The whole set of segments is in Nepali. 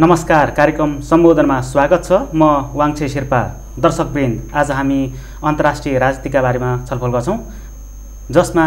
नमस्कार, कार्यक्रम सम्बोधनमा स्वागत छ। म वाङछे शेर्पा। दर्शकवृन्द, आज हामी अन्तर्राष्ट्रिय राजनीतिका बारेमा छलफल गर्छौं, जसमा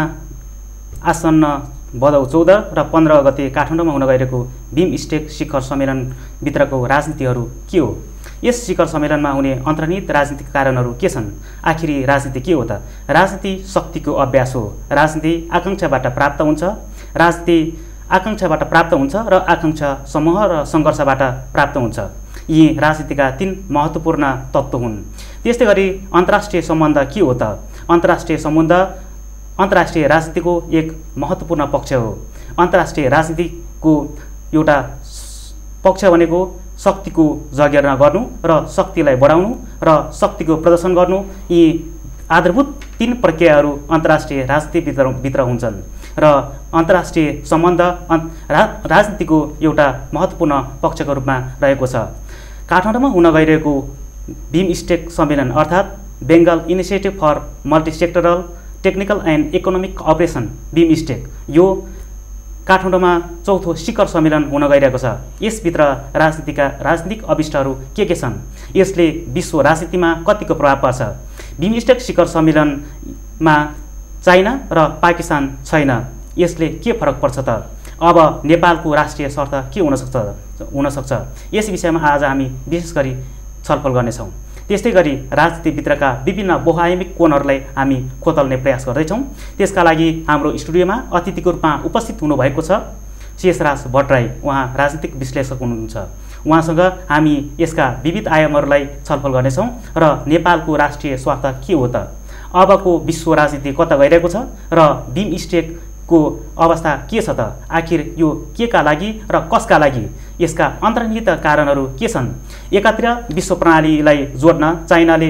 आसन्न भदौ 14 र 15 गते काठमाडौँमा हुन गइरहेको बिमस्टेक शिखर सम्मेलनभित्रको राजनीतिहरू के हो? यस शिखर सम्मेलनमा हुने अन्तर्निहित राजनीतिक कारणहरू के छन्? आखिरी राजनीति के हो त? राजनीति शक्तिको अभ्यास हो। राजनीति आकांक्षाबाट प्राप्त हुन्छ। राजनीति आकांक्षाबाट प्राप्त हुन्छ र आकांक्षा समूह र सङ्घर्षबाट प्राप्त हुन्छ। यी राजनीतिका 3 महत्त्वपूर्ण तत्त्व हुन्। त्यस्तै गरी अन्तर्राष्ट्रिय सम्बन्ध के हो त? अन्तर्राष्ट्रिय सम्बन्ध अन्तर्राष्ट्रिय राजनीतिको एक महत्त्वपूर्ण पक्ष हो। अन्तर्राष्ट्रिय राजनीतिको एउटा पक्ष भनेको शक्तिको जगेर्ना गर्नु र शक्तिलाई बढाउनु र शक्तिको प्रदर्शन गर्नु। यी आधारभूत 3 प्रक्रियाहरू अन्तर्राष्ट्रिय राजनीतिभित्र हुन्छन् र अन्तर्राष्ट्रिय सम्बन्ध राजनीतिको एउटा महत्त्वपूर्ण पक्षको रूपमा रहेको छ। काठमाडौँमा हुन गइरहेको बिमस्टेक सम्मेलन अर्थात् Bengal initiative for multisectoral technical and economic cooperation BIMSTEC, यो काठमाडौँमा 4थो शिखर सम्मेलन हुन गइरहेको छ। यसभित्र राजनीतिक अभिष्टहरू के छन्? यसले विश्व राजनीतिमा कतिको प्रभाव पर्छ? बिमस्टेक शिखर सम्मेलनमा चाइना र पाकिस्तान छैन, यसले के फरक पर्छ त? अब नेपालको राष्ट्रिय स्वार्थ के हुन सक्छ? यस विषयमा आज हामी विशेष गरी छलफल गर्नेछौँ। त्यस्तै गरी राजनीतिभित्रका विभिन्न बहुआयामिक कोणहरूलाई हामी खोतल्ने प्रयास गर्दैछौँ। त्यसका लागि हाम्रो स्टुडियोमा अतिथिको रूपमा उपस्थित हुनुभएको छ शेषराज भट्टराई। उहाँ राजनीतिक विश्लेषक हुनुहुन्छ। उहाँसँग हामी यसका विविध आयामहरूलाई छलफल गर्नेछौँ र नेपालको राष्ट्रिय स्वार्थ के हो त? अबको विश्व राजनीति कता गइरहेको छ र बिमस्टेकको अवस्था के छ त? आखिर यो के का लागि र कसका लागि? यसका अन्तर्निहित कारणहरू के छन्? एकातिर विश्व प्रणालीलाई जोड्न चाइनाले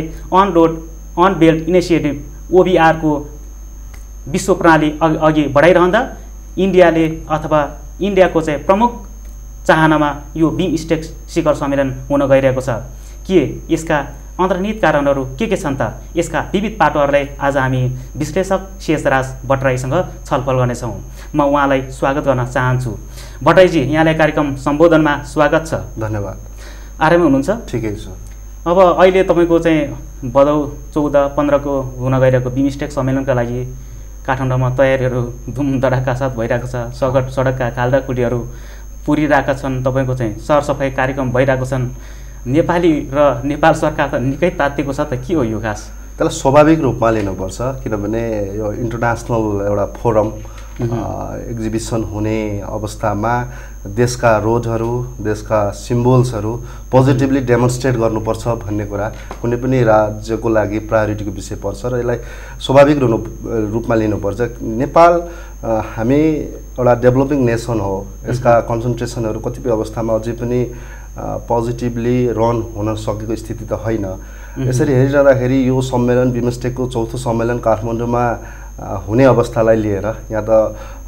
अन बेल्ट इनिसिएटिभ OBR को विश्व प्रणाली अघि बढाइरहँदा इन्डियाको चाहिँ प्रमुख चाहनामा यो बिमस्टेक शिखर सम्मेलन हुन गइरहेको छ। के यसका अन्तर्निहित कारणहरू के छन् त? यसका विविध पाटोहरूलाई आज हामी विश्लेषक शेषराज भट्टराईसँग छलफल गर्नेछौँ। म उहाँलाई स्वागत गर्न चाहन्छु। भट्टराईजी, यहाँलाई कार्यक्रम सम्बोधनमा स्वागत छ। धन्यवाद। आरामै हुनुहुन्छ? ठिकै छु। अब अहिले तपाईँको चाहिँ भदौ 14-15 को हुन गइरहेको बिमस्टेक सम्मेलनका लागि काठमाडौँमा तयारीहरू धुमधडाका साथ भइरहेको छ। सडकका खाल्डाखुल्डीहरू पुरिरहेका छन्। तपाईँको चाहिँ सरसफाइ कार्यक्रम भइरहेको छन्। नेपाली र नेपाल सरकार त निकै तातिएको छ त। के हो यो खास? त्यसलाई स्वाभाविक रूपमा लिनुपर्छ, किनभने यो इन्टरनेसनल एउटा फोरम एक्जिबिसन हुने अवस्थामा देशका रोडहरू, देशका सिम्बोल्सहरू पोजिटिभली डेमोन्स्ट्रेट गर्नुपर्छ भन्ने कुरा कुनै पनि राज्यको लागि प्रायोरिटीको विषय पर्छ र यसलाई स्वाभाविक रूपमा लिनुपर्छ। नेपाल हामी एउटा डेभलपिङ नेसन हो। यसका कन्सन्ट्रेसनहरू कतिपय अवस्थामा अझै पनि पोजिटिभली रन हुन सकेको स्थिति त होइन। यसरी हेरिरहँदाखेरि यो सम्मेलन बिमस्टेकको 4थो सम्मेलन काठमाडौँमा हुने अवस्थालाई लिएर यहाँ त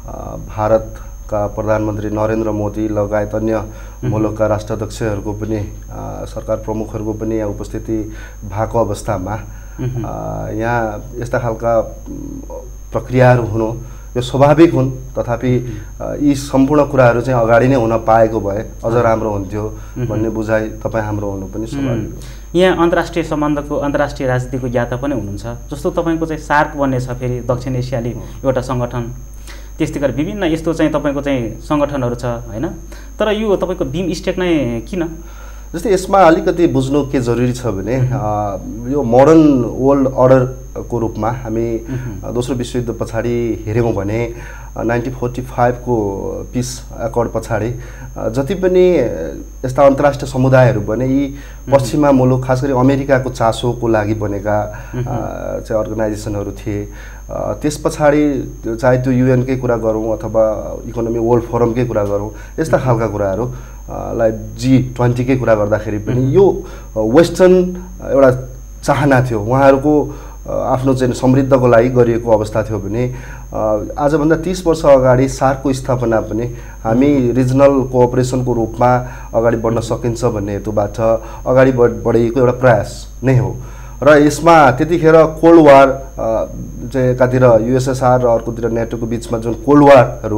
भारतका प्रधानमन्त्री नरेन्द्र मोदी लगायत अन्य मुलुकका राष्ट्राध्यक्षहरूको पनि सरकार प्रमुखहरूको पनि यहाँ उपस्थिति भएको अवस्थामा यहाँ यस्ता खालका प्रक्रियाहरू हुनु यो स्वाभाविक हुन्। तथापि यी सम्पूर्ण कुराहरू चाहिँ अगाडि नै हुन पाएको भए अझ राम्रो हुन्थ्यो भन्ने बुझाइ तपाईँ हाम्रो हुनु पनि स्वाभाविक हो। यहाँ अन्तर्राष्ट्रिय सम्बन्धको अन्तर्राष्ट्रिय राजनीतिको ज्ञाता पनि हुनुहुन्छ। जस्तो तपाईँको चाहिँ सार्क बन्ने छ, फेरि दक्षिण एसियाली एउटा सङ्गठन। त्यस्तै गरी विभिन्न यस्तो चाहिँ तपाईँको चाहिँ सङ्गठनहरू छ होइन? तर यो तपाईँको बिमस्टेक नै किन? जस्तै यसमा अलिकति बुझ्नु के जरुरी छ भने यो मोडर्न वर्ल्ड अर्डरको रूपमा हामी दोस्रो विश्वयुद्ध पछाडि हेऱ्यौँ भने 1945 को पिस एकर्ड पछाडि जति पनि यस्ता अन्तर्राष्ट्रिय समुदायहरू बने यी पश्चिमा मुलुक खास गरी अमेरिकाको चासोको लागि बनेका चाहिँ अर्गनाइजेसनहरू थिए। त्यस पछाडि चाहे त्यो युएनकै कुरा गरौँ अथवा इकोनोमिक वर्ल्ड फोरमकै कुरा गरौँ, यस्ता खालका कुराहरू लाई G20 कै कुरा गर्दाखेरि पनि यो वेस्टर्न एउटा चाहना थियो। उहाँहरूको आफ्नो चाहिँ समृद्धको लागि गरिएको अवस्था थियो भने आजभन्दा 30 वर्ष अगाडि सार्कको स्थापना पनि हामी रिजनल कोअपरेसनको रूपमा अगाडि बढ्न सकिन्छ भन्ने हेतुबाट अगाडि बढेको एउटा प्रयास नै हो। र यसमा त्यतिखेर कोल्ड वार चाहिँ एकातिर USSR र अर्कोतिर नेटोको बीचमा जुन कोल्ड वारहरू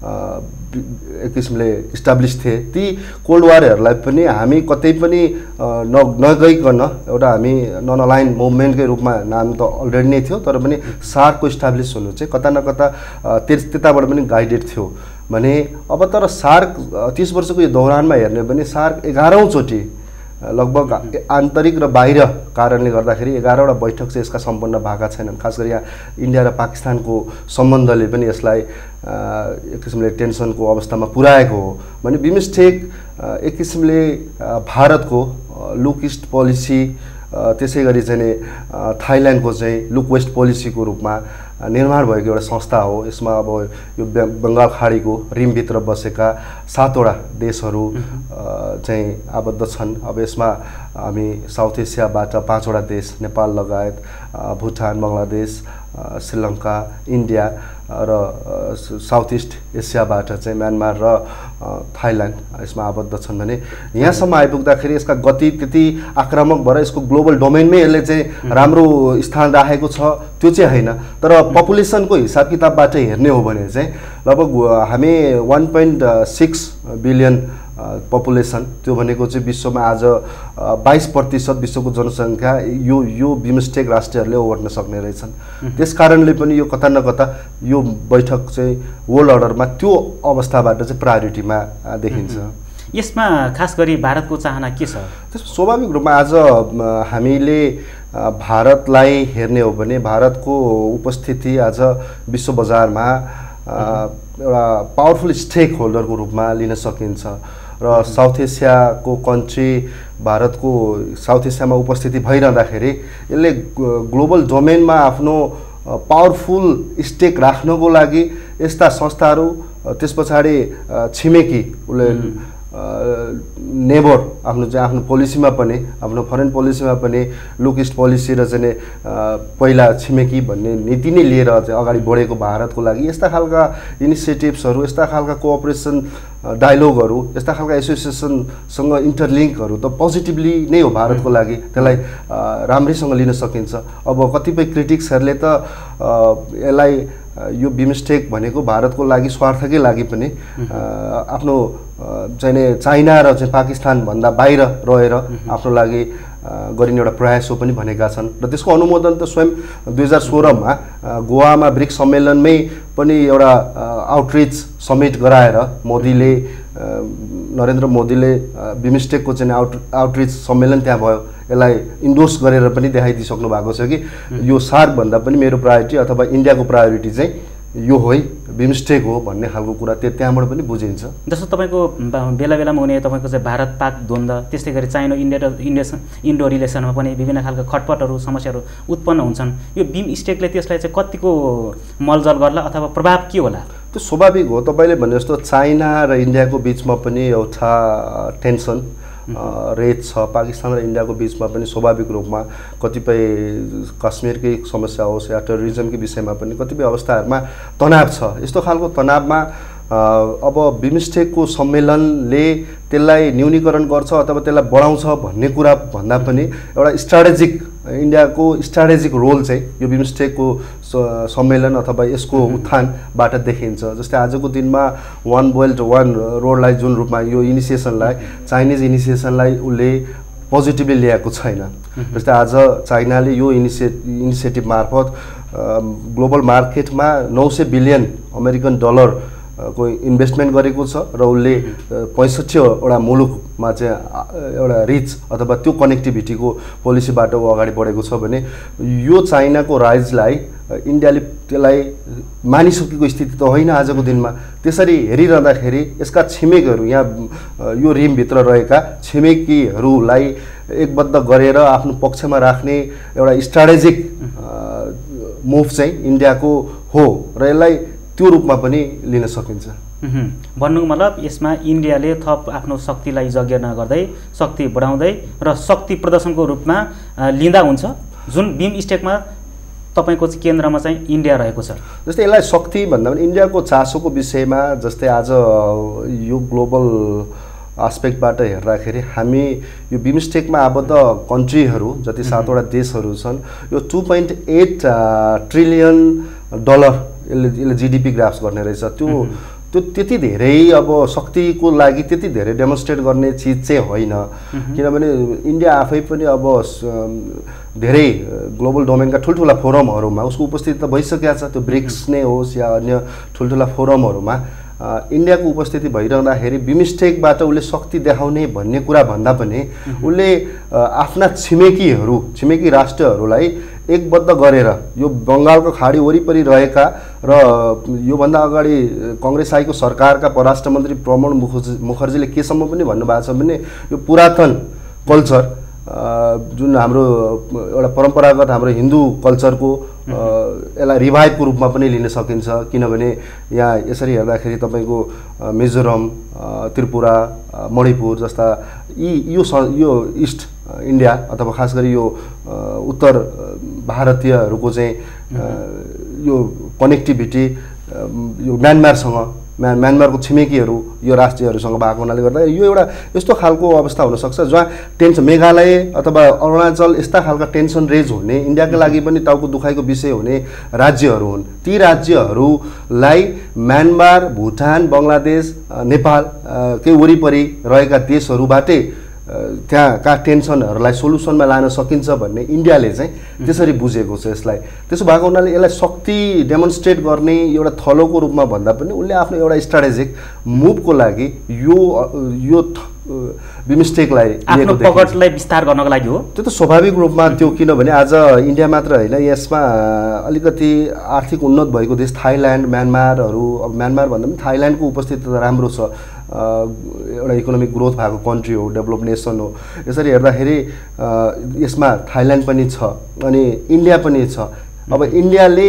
एक किसिमले इस्टाब्लिस थिए, ती कोल्ड वारहरूलाई पनि हामी कतै पनि नगइकन एउटा हामी नन अलाइन मुभमेन्टकै रूपमा नाम त अलरेडी नै थियो, तर पनि सार्कको इस्टाब्लिस हुनु चाहिँ कता न कता त्यताबाट पनि गाइडेड थियो भने अब तर सार्क 30 वर्षको यो दौरानमा हेर्ने भने सार्क 11औं चोटि लगभग आन्तरिक र बाहिर कारणले गर्दाखेरि 11वटा बैठक चाहिँ यसका सम्पन्न भएका छैनन्। खास गरी यहाँ इन्डिया र पाकिस्तानको सम्बन्धले पनि यसलाई एक किसिमले टेन्सनको अवस्थामा पुर्याएको हो भने बिमस्टेक एक किसिमले भारतको लुक ईस्ट पोलिसी त्यसै गरी चाहिँ थाइल्यान्डको चाहिँ लुक वेस्ट पोलिसीको रूपमा निर्माण भएको एउटा संस्था हो। यसमा अब यो बङ्गाल खाडीको रिमभित्र बसेका 7वटा देशहरू चाहिँ आबद्ध छन्। अब यसमा हामी साउथ एसियाबाट 5वटा देश नेपाल लगायत भुटान, बङ्गलादेश, श्रीलङ्का, इन्डिया र साउथ ईस्ट एसियाबाट चाहिँ म्यानमार र थाइल्यान्ड यसमा आबद्ध छन् भने यहाँसम्म आइपुग्दाखेरि यसका गति त्यति आक्रामक भएर यसको ग्लोबल डोमेनमै यसले चाहिँ राम्रो स्थान राखेको छ त्यो चाहिँ होइन। तर पपुलेसनको हिसाब किताबबाट हेर्ने हो भने चाहिँ लगभग हामी 1.6 बिलियन पपुलेसन, त्यो भनेको चाहिँ विश्वमा आज 22% विश्वको जनसङ्ख्या यो बिमस्टेक राष्ट्रहरूले ओगट्न सक्ने रहेछन्। त्यस कारणले पनि यो कता न कता यो बैठक चाहिँ वर्ल्ड अर्डरमा त्यो अवस्थाबाट चाहिँ प्रायोरिटीमा देखिन्छ। यसमा खास गरी भारतको चाहना के छ? स्वाभाविक रूपमा आज हामीले भारतलाई हेर्ने हो भने भारतको उपस्थिति आज विश्व बजारमा एउटा पावरफुल स्टेक होल्डरको रूपमा लिन सकिन्छ र साउथ एसियाको कन्ट्री भारतको साउथ एसियामा उपस्थिति भइरहँदाखेरि यसले ग्लोबल डोमेनमा आफ्नो पावरफुल स्टेक राख्नको लागि यस्ता संस्थाहरू त्यस पछाडि छिमेकी उसले नेबर आफ्नो पोलिसीमा पनि आफ्नो फरेन पोलिसीमा पनि लुक ईस्ट पोलिसी र चाहिँ पहिला छिमेकी भन्ने नीति नै लिएर चाहिँ अगाडि बढेको भारतको लागि यस्ता खालका इनिसिएटिभ्सहरू, यस्ता खालका कोअपरेसन डायलोगहरू, यस्ता खालका एसोसिएसनसँग इन्टरलिङ्कहरू त पोजिटिभली नै हो भारतको लागि, त्यसलाई राम्रैसँग लिन सकिन्छ। अब कतिपय क्रिटिक्सहरूले त यसलाई यो बिमस्टेक भनेको भारतको लागि स्वार्थकै लागि पनि आफ्नो चाहिँ चाइना र चाहिँ पाकिस्तानभन्दा बाहिर रहेर आफ्नो लागि गरिने एउटा प्रयास हो पनि भनेका छन् र त्यसको अनुमोदन त स्वयं 2016मा गोवामा ब्रिक्स सम्मेलनमै पनि एउटा आउटरिच समिट गराएर मोदीले नरेन्द्र मोदीले बिमस्टेकको चाहिँ आउटरिच सम्मेलन त्यहाँ भयो, यसलाई इन्डोर्स गरेर पनि देखाइदिइसक्नु भएको छ कि यो सार्कभन्दा पनि मेरो प्रायोरिटी अथवा इन्डियाको प्रायोरिटी चाहिँ यो हो बिमस्टेक हो भन्ने खालको कुरा त्यहाँबाट पनि बुझिन्छ। जस्तो तपाईँको बेला बेलामा हुने तपाईँको चाहिँ भारत पाक द्वन्द्व, त्यस्तै गरी चाइना इन्डो रिलेसनमा पनि विभिन्न खालका खटपटहरू समस्याहरू उत्पन्न हुन्छन्। यो बिमस्टेकले त्यसलाई चाहिँ कतिको मलजल गर्ला अथवा प्रभाव के होला? त्यो स्वाभाविक हो। तपाईँले भने जस्तो चाइना र इन्डियाको बिचमा पनि एउटा टेन्सन रेट छ, पाकिस्तान र इन्डियाको बिचमा पनि स्वाभाविक रूपमा कतिपय कश्मीरकै समस्या होस् या टेरोरिजमकै विषयमा पनि कतिपय अवस्थाहरूमा तनाव छ। यस्तो खालको तनावमा अब बिमस्टेकको सम्मेलनले त्यसलाई न्यूनीकरण गर्छ अथवा त्यसलाई बढाउँछ भन्ने कुरा भन्दा पनि एउटा स्ट्राटेजिक इन्डियाको स्ट्राटेजिक रोल चाहिँ यो बिमस्टेकको सम्मेलन अथवा यसको उत्थानबाट देखिन्छ। जस्तै आजको दिनमा वान बेल्ट वान रोडलाई जुन रूपमा यो इनिसिएसनलाई चाइनिज इनिसिएसनलाई उसले पोजिटिभली ल्याएको छैन। जस्तै आज चाइनाले यो इनिसिएटिभ मार्फत ग्लोबल मार्केटमा 900 बिलियन अमेरिकन डलर को इन्भेस्टमेन्ट गरेको छ र उसले 65वटा मुलुकमा चाहिँ एउटा रिच अथवा त्यो कनेक्टिभिटीको पोलिसीबाट ऊ अगाडि बढेको छ भने यो चाइनाको राइजलाई इन्डियाले त्यसलाई मानिसकेको स्थिति त होइन आजको दिनमा। त्यसरी हेरिरहँदाखेरि यसका छिमेकीहरू यहाँ यो रिमभित्र रहेका छिमेकीहरूलाई एकबद्ध गरेर आफ्नो पक्षमा राख्ने एउटा स्ट्राटेजिक मुभ चाहिँ इन्डियाको हो र यसलाई त्यो रूपमा पनि लिन सकिन्छ। भन्नुको मतलब यसमा इन्डियाले थप आफ्नो शक्तिलाई यज्ञ नगर्दै शक्ति बढाउँदै र शक्ति प्रदर्शनको रूपमा लिँदा हुन्छ, जुन बिमस्टेकमा तपाईँको चाहिँ केन्द्रमा चाहिँ इन्डिया रहेको छ। जस्तै यसलाई शक्ति भन्दा पनि इन्डियाको चासोको विषयमा जस्तै आज यो ग्लोबल आस्पेक्टबाट हेर्दाखेरि हामी यो बिमस्टेकमा आबद्ध कन्ट्रीहरू जति 7वटा देशहरू छन् यो 2.8 ट्रिलियन डलर यसले जिडिपी ग्राफ्स गर्ने रहेछ। त्यो त्यति धेरै अब शक्तिको लागि त्यति धेरै डेमोन्स्ट्रेट गर्ने चिज चाहिँ होइन किनभने इन्डिया आफै पनि अब धेरै ग्लोबल डोमेनका ठुल्ठुला फोरमहरूमा उसको उपस्थिति त भइसकेको छ त्यो ब्रिक्स नै होस् या अन्य ठुल्ठुला फोरमहरूमा इन्डियाको उपस्थिति भइरहँदाखेरि बिमस्टेकबाट उसले शक्ति देखाउने भन्ने कुरा भन्दा पनि उसले आफ्ना छिमेकी राष्ट्रहरूलाई एकबद्ध गरेर यो बङ्गालको खाडी वरिपरि रहेका र योभन्दा अगाडि काङ्ग्रेस आएको सरकारका परराष्ट्र मन्त्री प्रणब मुखर्जीले केसम्म पनि भन्नुभएको छ भने यो पुरातन कल्चर जुन हाम्रो एउटा परम्परागत हाम्रो हिन्दू कल्चरको यसलाई रिभाइभको रूपमा पनि लिन सकिन्छ किनभने यहाँ यसरी हेर्दाखेरि तपाईँको मिजोरम त्रिपुरा मणिपुर जस्ता यो इस्ट इन्डिया अथवा खास गरी यो उत्तर भारतीयहरूको चाहिँ यो कनेक्टिभिटी यो म्यानमारको छिमेकीहरू यो राष्ट्रियहरूसँग भएको हुनाले गर्दा यो एउटा यस्तो खालको अवस्था हुनसक्छ जहाँ टेन्सन मेघालय अथवा अरुणाचल यस्ता खालका टेन्सन रेज हुने इन्डियाका लागि पनि टाउको दुखाइको विषय हुने राज्यहरू हुन् ती राज्यहरूलाई म्यानमार भुटान बङ्गलादेश नेपाल के वरिपरि रहेका देशहरूबाटै त्यहाँका टेन्सनहरूलाई सोल्युसनमा लान सकिन्छ भन्ने इन्डियाले चाहिँ त्यसरी बुझेको छ यसलाई त्यसो भएको हुनाले यसलाई शक्ति डेमोन्स्ट्रेट गर्ने एउटा थलोको रूपमा भन्दा पनि उसले आफ्नो एउटा स्ट्राटेजिक मुभको लागि यो बिमस्टेकलाई आफ्नो पकडलाई विस्तार गर्नको लागि हो त्यो त स्वाभाविक रूपमा त्यो किनभने आज इन्डिया मात्र होइन यसमा अलिकति आर्थिक उन्नत भएको देश थाइल्यान्ड म्यानमारहरू अब म्यानमार भन्दा पनि थाइल्यान्डको उपस्थिति त राम्रो छ एउटा इकोनोमिक ग्रोथ भएको कन्ट्री हो डेभलप नेसन हो यसरी हेर्दाखेरि यसमा थाइल्यान्ड पनि छ अनि इन्डिया पनि छ अब इन्डियाले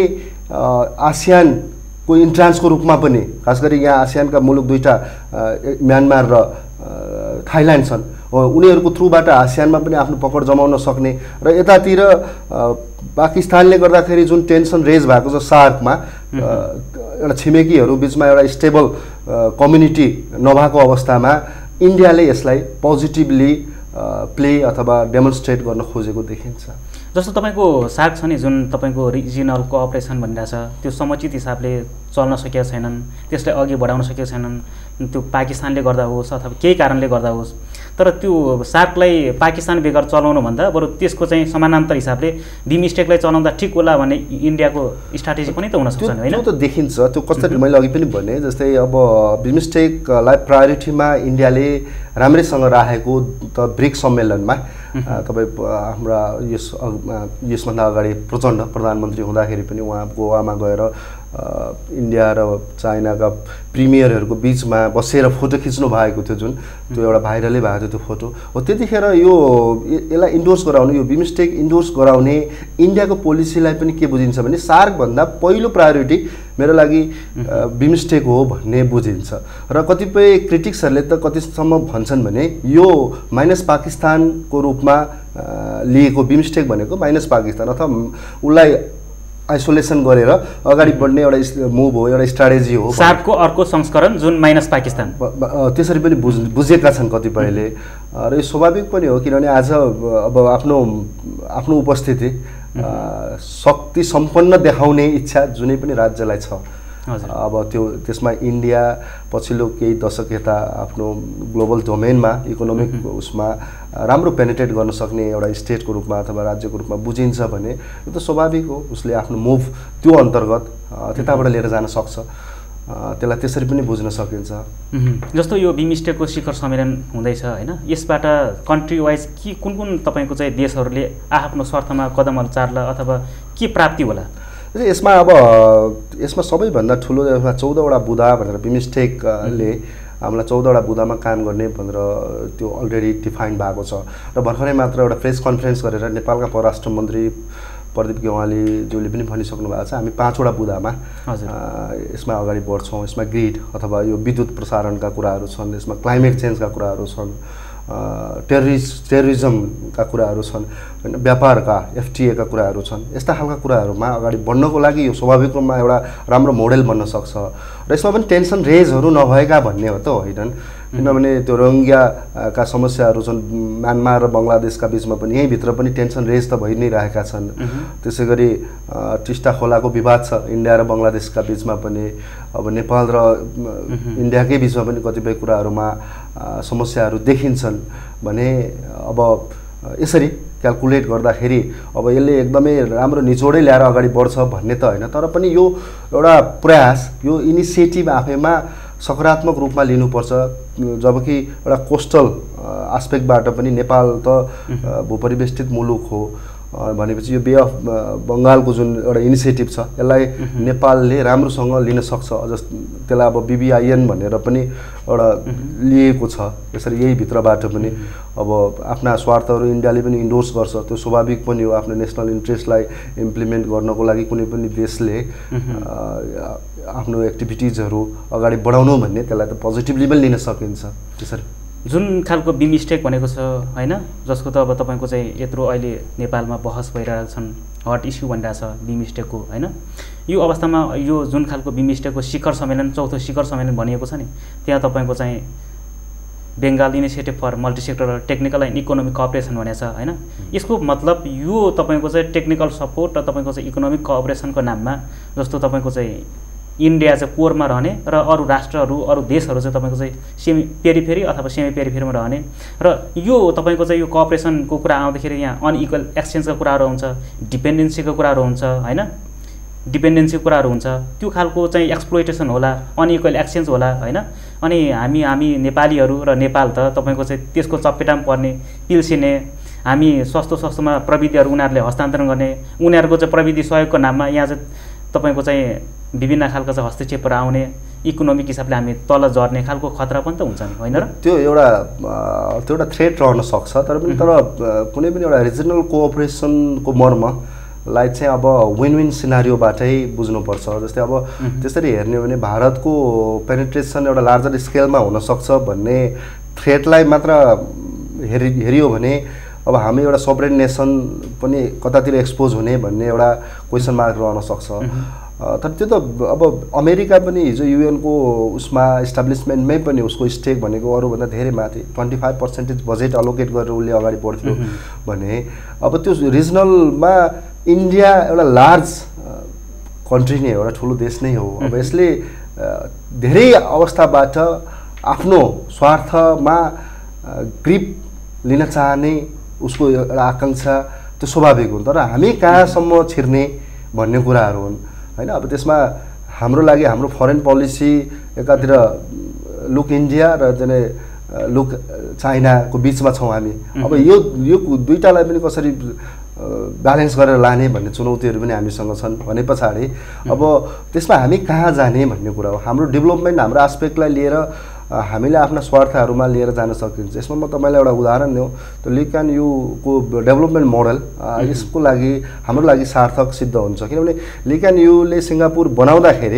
आसियानको इन्ट्रान्सको रूपमा पनि खास गरी यहाँ आसियानका मुलुक दुईटा म्यानमार र थाइल्यान्ड छन् उनीहरूको थ्रुबाट आसियानमा पनि आफ्नो पकड जमाउन सक्ने र यतातिर पाकिस्तानले गर्दाखेरि जुन टेन्सन रेज भएको छ सार्कमा एउटा छिमेकीहरू बिचमा एउटा स्टेबल कम्युनिटी नभएको अवस्थामा इन्डियाले यसलाई पोजिटिभली प्ले अथवा डेमोन्स्ट्रेट गर्न खोजेको देखिन्छ जस्तो तपाईँको सार्क छ नि जुन तपाईँको रिजिनल कोअपरेसन भनिरहेछ त्यो समुचित हिसाबले चल्न सकेका छैनन् त्यसलाई अघि बढाउन सकेका छैनन् त्यो पाकिस्तानले गर्दा होस् अथवा केही कारणले गर्दा होस् तर त्यो सार्कलाई पाकिस्तान बेगर चलाउनुभन्दा बरु त्यसको चाहिँ समानान्तर हिसाबले बिमस्टेकलाई चलाउँदा ठिक होला भन्ने इन्डियाको स्ट्राटेजी पनि त हुनसक्छ होइन त्यो त देखिन्छ त्यो कसरी मैले अघि पनि भने जस्तै अब बिमस्टेकलाई प्रायोरिटीमा इन्डियाले राम्रैसँग राखेको त ब्रिक्स सम्मेलनमा तपाईँ हाम्रा यसभन्दा अगाडि प्रचण्ड प्रधानमन्त्री हुँदाखेरि पनि उहाँ गोवामा गएर इन्डिया र चाइनाका प्रिमियरहरूको बिचमा बसेर फोटो खिच्नु भएको थियो जुन त्यो एउटा भाइरलै भएको थियो त्यो फोटो हो त्यतिखेर यसलाई इन्डोर्स गराउने यो बिमस्टेक इन्डोर्स गराउने इन्डियाको पोलिसीलाई पनि के बुझिन्छ भने सार्कभन्दा पहिलो प्रायोरिटी मेरो लागि बिमस्टेक हो भन्ने बुझिन्छ र कतिपय क्रिटिक्सहरूले त कतिसम्म भन्छन् भने यो माइनस पाकिस्तानको रूपमा लिएको बिमस्टेक भनेको माइनस पाकिस्तान अथवा उसलाई आइसोलेसन गरेर अगाडि बढ्ने एउटा मुभ हो एउटा स्ट्राटेजी हो सार्कको अर्को संस्करण जुन माइनस पाकिस्तान त्यसरी पनि बुझेका छन् कतिपयले र यो स्वाभाविक पनि हो किनभने आज अब आफ्नो उपस्थिति शक्ति सम्पन्न देखाउने इच्छा जुनै पनि राज्यलाई छ अब त्यसमा इन्डिया पछिल्लो केही दशक यता आफ्नो ग्लोबल डोमेनमा इकोनोमिक उसमा राम्रो पेनिट्रेट गर्न सक्ने एउटा स्टेटको रूपमा अथवा राज्यको रूपमा बुझिन्छ भने यो त स्वाभाविक हो उसले आफ्नो मुभ त्यो अन्तर्गत त्यताबाट लिएर जान सक्छ त्यसलाई त्यसरी पनि बुझ्न सकिन्छ जस्तो यो बिमस्टेकको शिखर सम्मेलन हुँदैछ होइन यसबाट कन्ट्री वाइज के कुन तपाईँको चाहिँ देशहरूले आफ्नो स्वार्थमा कदमहरू चाल्ला अथवा के प्राप्ति होला यसमा सबैभन्दा ठुलो 14वटा बुँदा भनेर बिमस्टेकले हामीलाई 14वटा बुँदामा काम गर्ने भनेर त्यो अलरेडी डिफाइन भएको छ र भर्खरै मात्र एउटा प्रेस कन्फरेन्स गरेर नेपालका परराष्ट्र मन्त्री प्रदीप गेवालीज्यूले पनि भनिसक्नु भएको छ हामी 5वटा बुँदामा यसमा अगाडि बढ्छौँ यसमा ग्रिड अथवा यो विद्युत प्रसारणका कुराहरू छन् यसमा क्लाइमेट चेन्जका कुराहरू छन् टेररिजमका कुराहरू छन् होइन व्यापारका एफटिएका कुराहरू छन् यस्ता खालका कुराहरूमा अगाडि बढ्नको लागि यो स्वाभाविक रूपमा एउटा राम्रो मोडेल बन्न सक्छ र यसमा पनि टेन्सन रेजहरू नभएका भन्ने हो त होइनन् किनभने त्यो रोहिङ्ग्याका समस्याहरू छन् म्यानमार र बङ्गलादेशका बिचमा पनि यहीँभित्र पनि टेन्सन रेज त भइ नै रहेका छन्। त्यसै गरी टिस्टा खोलाको विवाद छ इन्डिया र बङ्गलादेशका बिचमा पनि, अब नेपाल र इन्डियाकै बिचमा पनि कतिपय कुराहरूमा समस्याहरू देखिन्छन् भने अब यसरी क्यालकुलेट गर्दाखेरि अब यसले एकदमै राम्रो निचोडै ल्याएर अगाडि बढ्छ भन्ने त होइन, तर पनि यो एउटा प्रयास, यो इनिसिएटिभ आफैमा सकारात्मक रूपमा लिनुपर्छ। जबकि एउटा कोस्टल आस्पेक्टबाट पनि नेपाल त भूपरिवेष्टित मुलुक हो भनेपछि यो बे अफ बङ्गालको जुन एउटा इनिसिएटिभ छ यसलाई नेपालले राम्रोसँग लिन सक्छ। त्यसलाई अब BBIN भनेर पनि एउटा लिएको छ, यसरी यही भित्रबाट पनि अब आफ्ना स्वार्थहरू इन्डियाले पनि इन्डोर्स गर्छ, त्यो स्वाभाविक पनि हो। आफ्नो नेसनल इन्ट्रेस्टलाई इम्प्लिमेन्ट गर्नको लागि कुनै पनि देशले आफ्नो एक्टिभिटिजहरू अगाडि बढाउनु भन्ने त्यसलाई त पोजिटिभली पनि लिन सकिन्छ। त्यसरी जुन खालको बिमस्टेक भनेको छ होइन, जसको त अब तपाईँको चाहिँ यत्रो अहिले नेपालमा बहस भइरहेको छन्, हट इस्यु भनिरहेछ बिमस्टेकको होइन, यो अवस्थामा यो जुन खालको बिमस्टेकको शिखर सम्मेलन, चौथो शिखर सम्मेलन भनिएको छ नि, त्यहाँ तपाईँको चाहिँ Bengal initiative for multisectoral technical and economic cooperation भनेको छ होइन। यसको मतलब यो तपाईँको चाहिँ टेक्निकल सपोर्ट र तपाईँको चाहिँ इकोनोमिक कोअपरेसनको नाममा जस्तो तपाईँको चाहिँ इन्डिया चाहिँ कोरमा रहने र अरू राष्ट्रहरू अरू देशहरू चाहिँ तपाईँको चाहिँ सेमी पेरिफेरी अथवा सेमी पेरिफेरीमा रहने, र यो तपाईँको चाहिँ यो कोअपरेसनको कुरा आउँदाखेरि यहाँ अनइक्वल एक्सचेन्जका कुराहरू हुन्छ, डिपेन्डेन्सीको कुराहरू हुन्छ होइन, डिपेन्डेन्सीको कुराहरू हुन्छ, त्यो खालको चाहिँ एक्सप्लोइटेसन होला, अनइक्वल एक्सचेन्ज होला होइन। अनि हामी नेपालीहरू र नेपाल त तपाईँको चाहिँ त्यसको चपेटामा पर्ने, पिल्सिने, हामी सस्तोमा प्रविधिहरू उनीहरूले हस्तान्तरण गर्ने, उनीहरूको चाहिँ प्रविधि सहयोगको नाममा यहाँ चाहिँ तपाईँको चाहिँ विभिन्न खालको चाहिँ हस्तक्षेपहरू आउने, इकोनोमिक हिसाबले हामी तल झर्ने खालको खतरा पनि त हुन्छ नि होइन र? त्यो एउटा थ्रेट रहन सक्छ, तर कुनै पनि एउटा रिजनल कोअपरेसनको मर्मलाई चाहिँ अब विन विन सिनारियोबाटै बुझ्नुपर्छ। जस्तै अब त्यसरी हेर्ने हो भने भारतको पेनिट्रेसन एउटा लार्जर स्केलमा हुनसक्छ भन्ने थ्रेटलाई मात्र हेरियो भने अब हामी एउटा सोभरेन नेसन पनि कतातिर एक्सपोज हुने भन्ने एउटा क्वेसन मार्क रहन सक्छ। तर त्यो त अब अमेरिका पनि हिजो युएनको उसमा इस्टाब्लिसमेन्टमै पनि उसको स्टेक भनेको अरूभन्दा धेरै माथि 25% बजेट अलोकेट गरेर उसले अगाडि बढ्थ्यो भने अब त्यो रिजनलमा इन्डिया एउटा लार्ज कन्ट्री नै हो, एउटा ठुलो देश नै हो। अब यसले धेरै अवस्थाबाट आफ्नो स्वार्थमा ग्रिप लिन चाहने उसको एउटा आकाङ्क्षा त्यो स्वाभाविक हो, तर हामी कहाँसम्म छिर्ने भन्ने कुराहरू हुन् होइन। अब त्यसमा हाम्रो लागि हाम्रो फरेन पोलिसी एकातिर लुक इन्डिया र चाहिँ लुक चाइनाको बिचमा छौँ हामी। अब यो दुईटालाई पनि कसरी ब्यालेन्स गरेर लाने भन्ने चुनौतीहरू पनि हामीसँग छन् भने पछाडि अब त्यसमा हामी कहाँ जाने भन्ने कुरा हो। हाम्रो डेभलपमेन्ट, हाम्रो एस्पेक्टलाई लिएर हामीले आफ्ना स्वार्थहरूमा लिएर जान सकिन्छ। यसमा म तपाईँलाई एउटा उदाहरण दिउँ, त्यो लिक एन्ड युको डेभलपमेन्ट मोडल यसको लागि हाम्रो लागि सार्थक सिद्ध हुन्छ, किनभने लिक एन्ड युले सिङ्गापुर बनाउँदाखेरि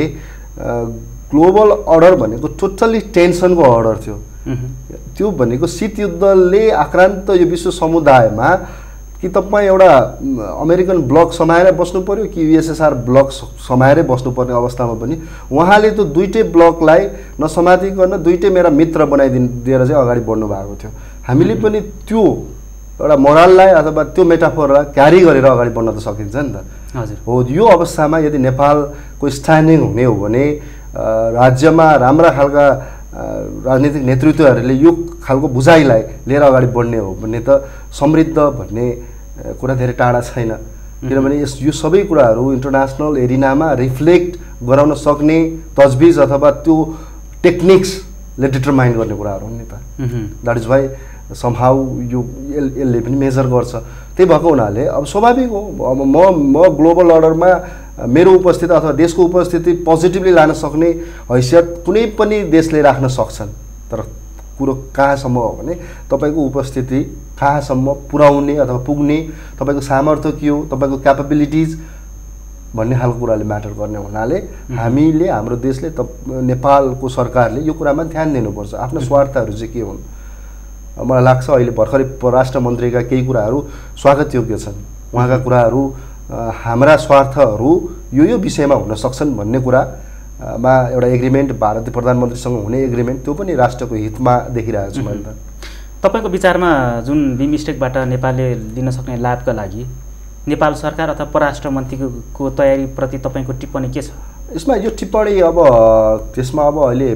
ग्लोबल अर्डर भनेको टोटल्ली टेन्सनको अर्डर थियो। त्यो भनेको शीत युद्धले आक्रान्त यो विश्व समुदायमा कि तपाईँ एउटा अमेरिकन ब्लक समाएर बस्नु पर्यो कि USSR ब्लक समाएरै बस्नुपर्ने अवस्थामा पनि उहाँले त्यो दुईटै ब्लकलाई नसमातिकन दुईटै मेरा मित्र बनाइदिएर चाहिँ अगाडि बढ्नु भएको थियो। हामीले पनि त्यो एउटा मोरललाई अथवा त्यो मेटाफोरलाई क्यारी गरेर अगाडि बढ्न त सकिन्छ नि त। हजुर हो, यो अवस्थामा यदि नेपालको स्ट्यान्डिङ हुने हो भने राज्यमा राम्रा खालका राजनीतिक नेतृत्वहरूले यो खालको बुझाइलाई लिएर अगाडि बढ्ने हो भने त समृद्ध भन्ने कुरा धेरै टाढा छैन, किनभने यो सबै कुराहरू इन्टरनेसनल एरिनामा रिफ्लेक्ट गराउन सक्ने तजबिज अथवा त्यो टेक्निक्सले डिटरमाइन गर्ने कुराहरू हुन् नि त। द्याट इज वाइ समहाउ यो यसले पनि मेजर गर्छ। त्यही भएको हुनाले अब स्वाभाविक हो, अब म ग्लोबल अर्डरमा मेरो उपस्थिति अथवा देशको उपस्थिति पोजिटिभली लान सक्ने हैसियत कुनै पनि देशले राख्न सक्छन्, तर कुरो कहाँसम्म हो भने तपाईँको उपस्थिति कहाँसम्म पुर्याउने अथवा पुग्ने, तपाईँको सामर्थ्य के हो, तपाईँको क्यापेबिलिटिज भन्ने खालको कुराले म्याटर गर्ने हुनाले हामीले हाम्रो देशले नेपालको सरकारले यो कुरामा ध्यान दिनुपर्छ। आफ्नो स्वार्थहरू चाहिँ के हुन्, मलाई लाग्छ अहिले भर्खरै परराष्ट्र मन्त्रीका केही कुराहरू स्वागतयोग्य छन्। उहाँका कुराहरू हाम्रा स्वार्थहरू यो विषयमा हुन सक्छन् भन्ने कुरा मा एउटा एग्रिमेन्ट भारतीय प्रधानमन्त्रीसँग हुने एग्रिमेन्ट त्यो पनि राष्ट्रको हितमा देखिरहेको छु मैले त। तपाईँको विचारमा जुन बिमस्टेकबाट नेपालले लिन सक्ने लाभका लागि नेपाल सरकार अथवा परराष्ट्र मन्त्रीको तयारीप्रति तपाईँको टिप्पणी के छ? यसमा यो टिप्पणी अब त्यसमा अब अहिले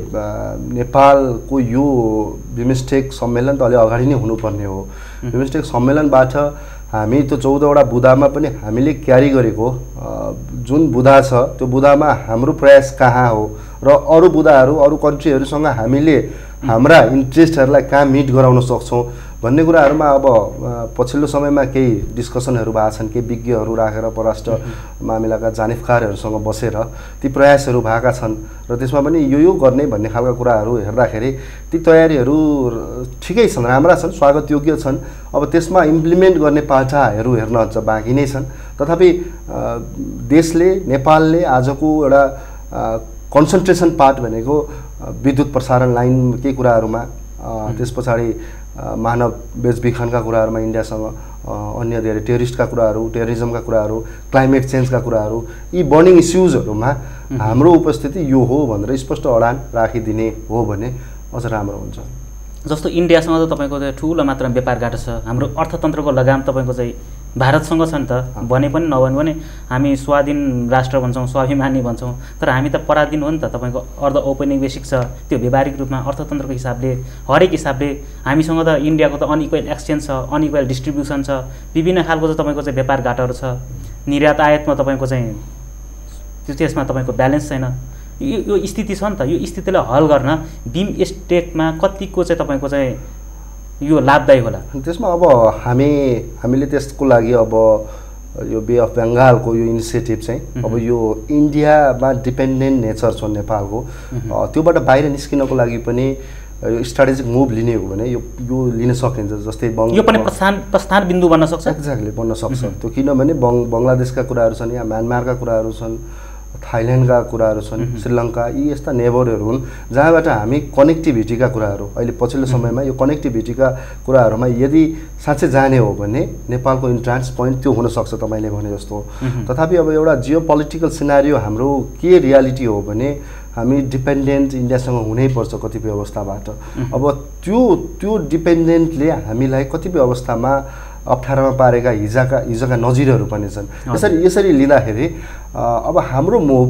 नेपालको यो बिमस्टेक सम्मेलन त अलि अगाडि नै हुनुपर्ने हो। बिमस्टेक सम्मेलनबाट हामी त्यो 14वटा बुदामा पनि हामीले क्यारी गरेको जुन बुदा छ त्यो बुदामा हाम्रो प्रयास कहाँ हो र अरू बुदाहरू अरू कन्ट्रीहरूसँग हामीले हाम्रा इन्ट्रेस्टहरूलाई कहाँ मिट गराउन सक्छौँ भन्ने कुराहरूमा अब पछिल्लो समयमा केही डिस्कसनहरू भएका छन्। केही विज्ञहरू राखेर परराष्ट्र मामिलाका जानिफकारहरूसँग बसेर ती प्रयासहरू भएका छन् र त्यसमा पनि यो गर्ने भन्ने खालका कुराहरू हेर्दाखेरि ती तयारीहरू ठिकै छन्, राम्रा छन्, स्वागतयोग्य छन्। अब त्यसमा इम्प्लिमेन्ट गर्ने पाटाहरू हेर्न अझ बाँकी नै छन्। तथापि देशले नेपालले आजको एउटा कन्सन्ट्रेसन पार्ट भनेको विद्युत प्रसारण लाइनकै कुराहरूमा, त्यस पछाडि मानव बेचबिखनका कुराहरूमा इन्डियासँग, अन्य धेरै टेरिस्टका कुराहरू, टेररिजमका कुराहरू, क्लाइमेट चेन्जका कुराहरू, यी बर्निङ इस्युजहरूमा हाम्रो उपस्थिति यो हो भनेर स्पष्ट अडान राखिदिने हो भने अझ राम्रो हुन्छ। जस्तो इन्डियासँग त तपाईँको चाहिँ ठुलो मात्रामा व्यापार गाटो छ, हाम्रो अर्थतन्त्रको लगाम तपाईँको चाहिँ भारतसँग छ नि त। भने पनि नभने पनि हामी स्वाधीन राष्ट्र भन्छौँ, स्वाभिमानी भन्छौँ, तर हामी त पराधीन हो नि त। तपाईँको अर्ध औपनिवेशिक छ, त्यो व्यावहारिक रूपमा अर्थतन्त्रको हिसाबले हरेक हिसाबले हामीसँग त इन्डियाको त अनइक्वल एक्सचेन्ज छ, अनइक्वल डिस्ट्रिब्युसन छ, विभिन्न खालको चाहिँ तपाईँको चाहिँ व्यापार घाटाहरू छ, निर्यात आयातमा तपाईँको चाहिँ त्यसमा तपाईँको ब्यालेन्स छैन। यो स्थिति छ नि त। यो स्थितिलाई हल गर्न बिमस्टेकमा कतिको चाहिँ तपाईँको चाहिँ यो लाभदायी होला? त्यसमा अब हामीले त्यसको लागि अब यो बे अफ बेङ्गालको यो इनिसिएटिभ चाहिँ अब यो इन्डियामा डिपेन्डेन्ट नेचर छ नेपालको, त्योबाट बाहिर निस्किनको लागि पनि यो स्ट्राटेजिक मुभ लिने हो भने यो लिन सकिन्छ। जस्तै यो पनि प्रस्थान बिन्दु बन्न सक्छ। एक्ज्याक्टली बन्न सक्छ त्यो, किनभने बङ्गलादेशका कुराहरू छन्, यहाँ म्यानमारका कुराहरू छन्, थाइल्यान्डका कुराहरू छन्, श्रीलङ्का, यी यस्ता नेबरहरू हुन् जहाँबाट हामी कनेक्टिभिटीका कुराहरू अहिले पछिल्लो समयमा यो कनेक्टिभिटीका कुराहरूमा यदि साँच्चै जाने हो भने नेपालको इन्ट्रान्स पोइन्ट त्यो हुनसक्छ तपाईँले भने जस्तो। तथापि अब एउटा जियो पोलिटिकल सिनारियो हाम्रो के रियालिटी हो भने हामी डिपेन्डेन्ट इन्डियासँग हुनैपर्छ कतिपय अवस्थाबाट। अब त्यो डिपेन्डेन्टले हामीलाई कतिपय अवस्थामा अप्ठ्यारोमा पारेका हिजोका नजिरहरू पनि छन्। यसरी लिँदाखेरि अब हाम्रो मुभ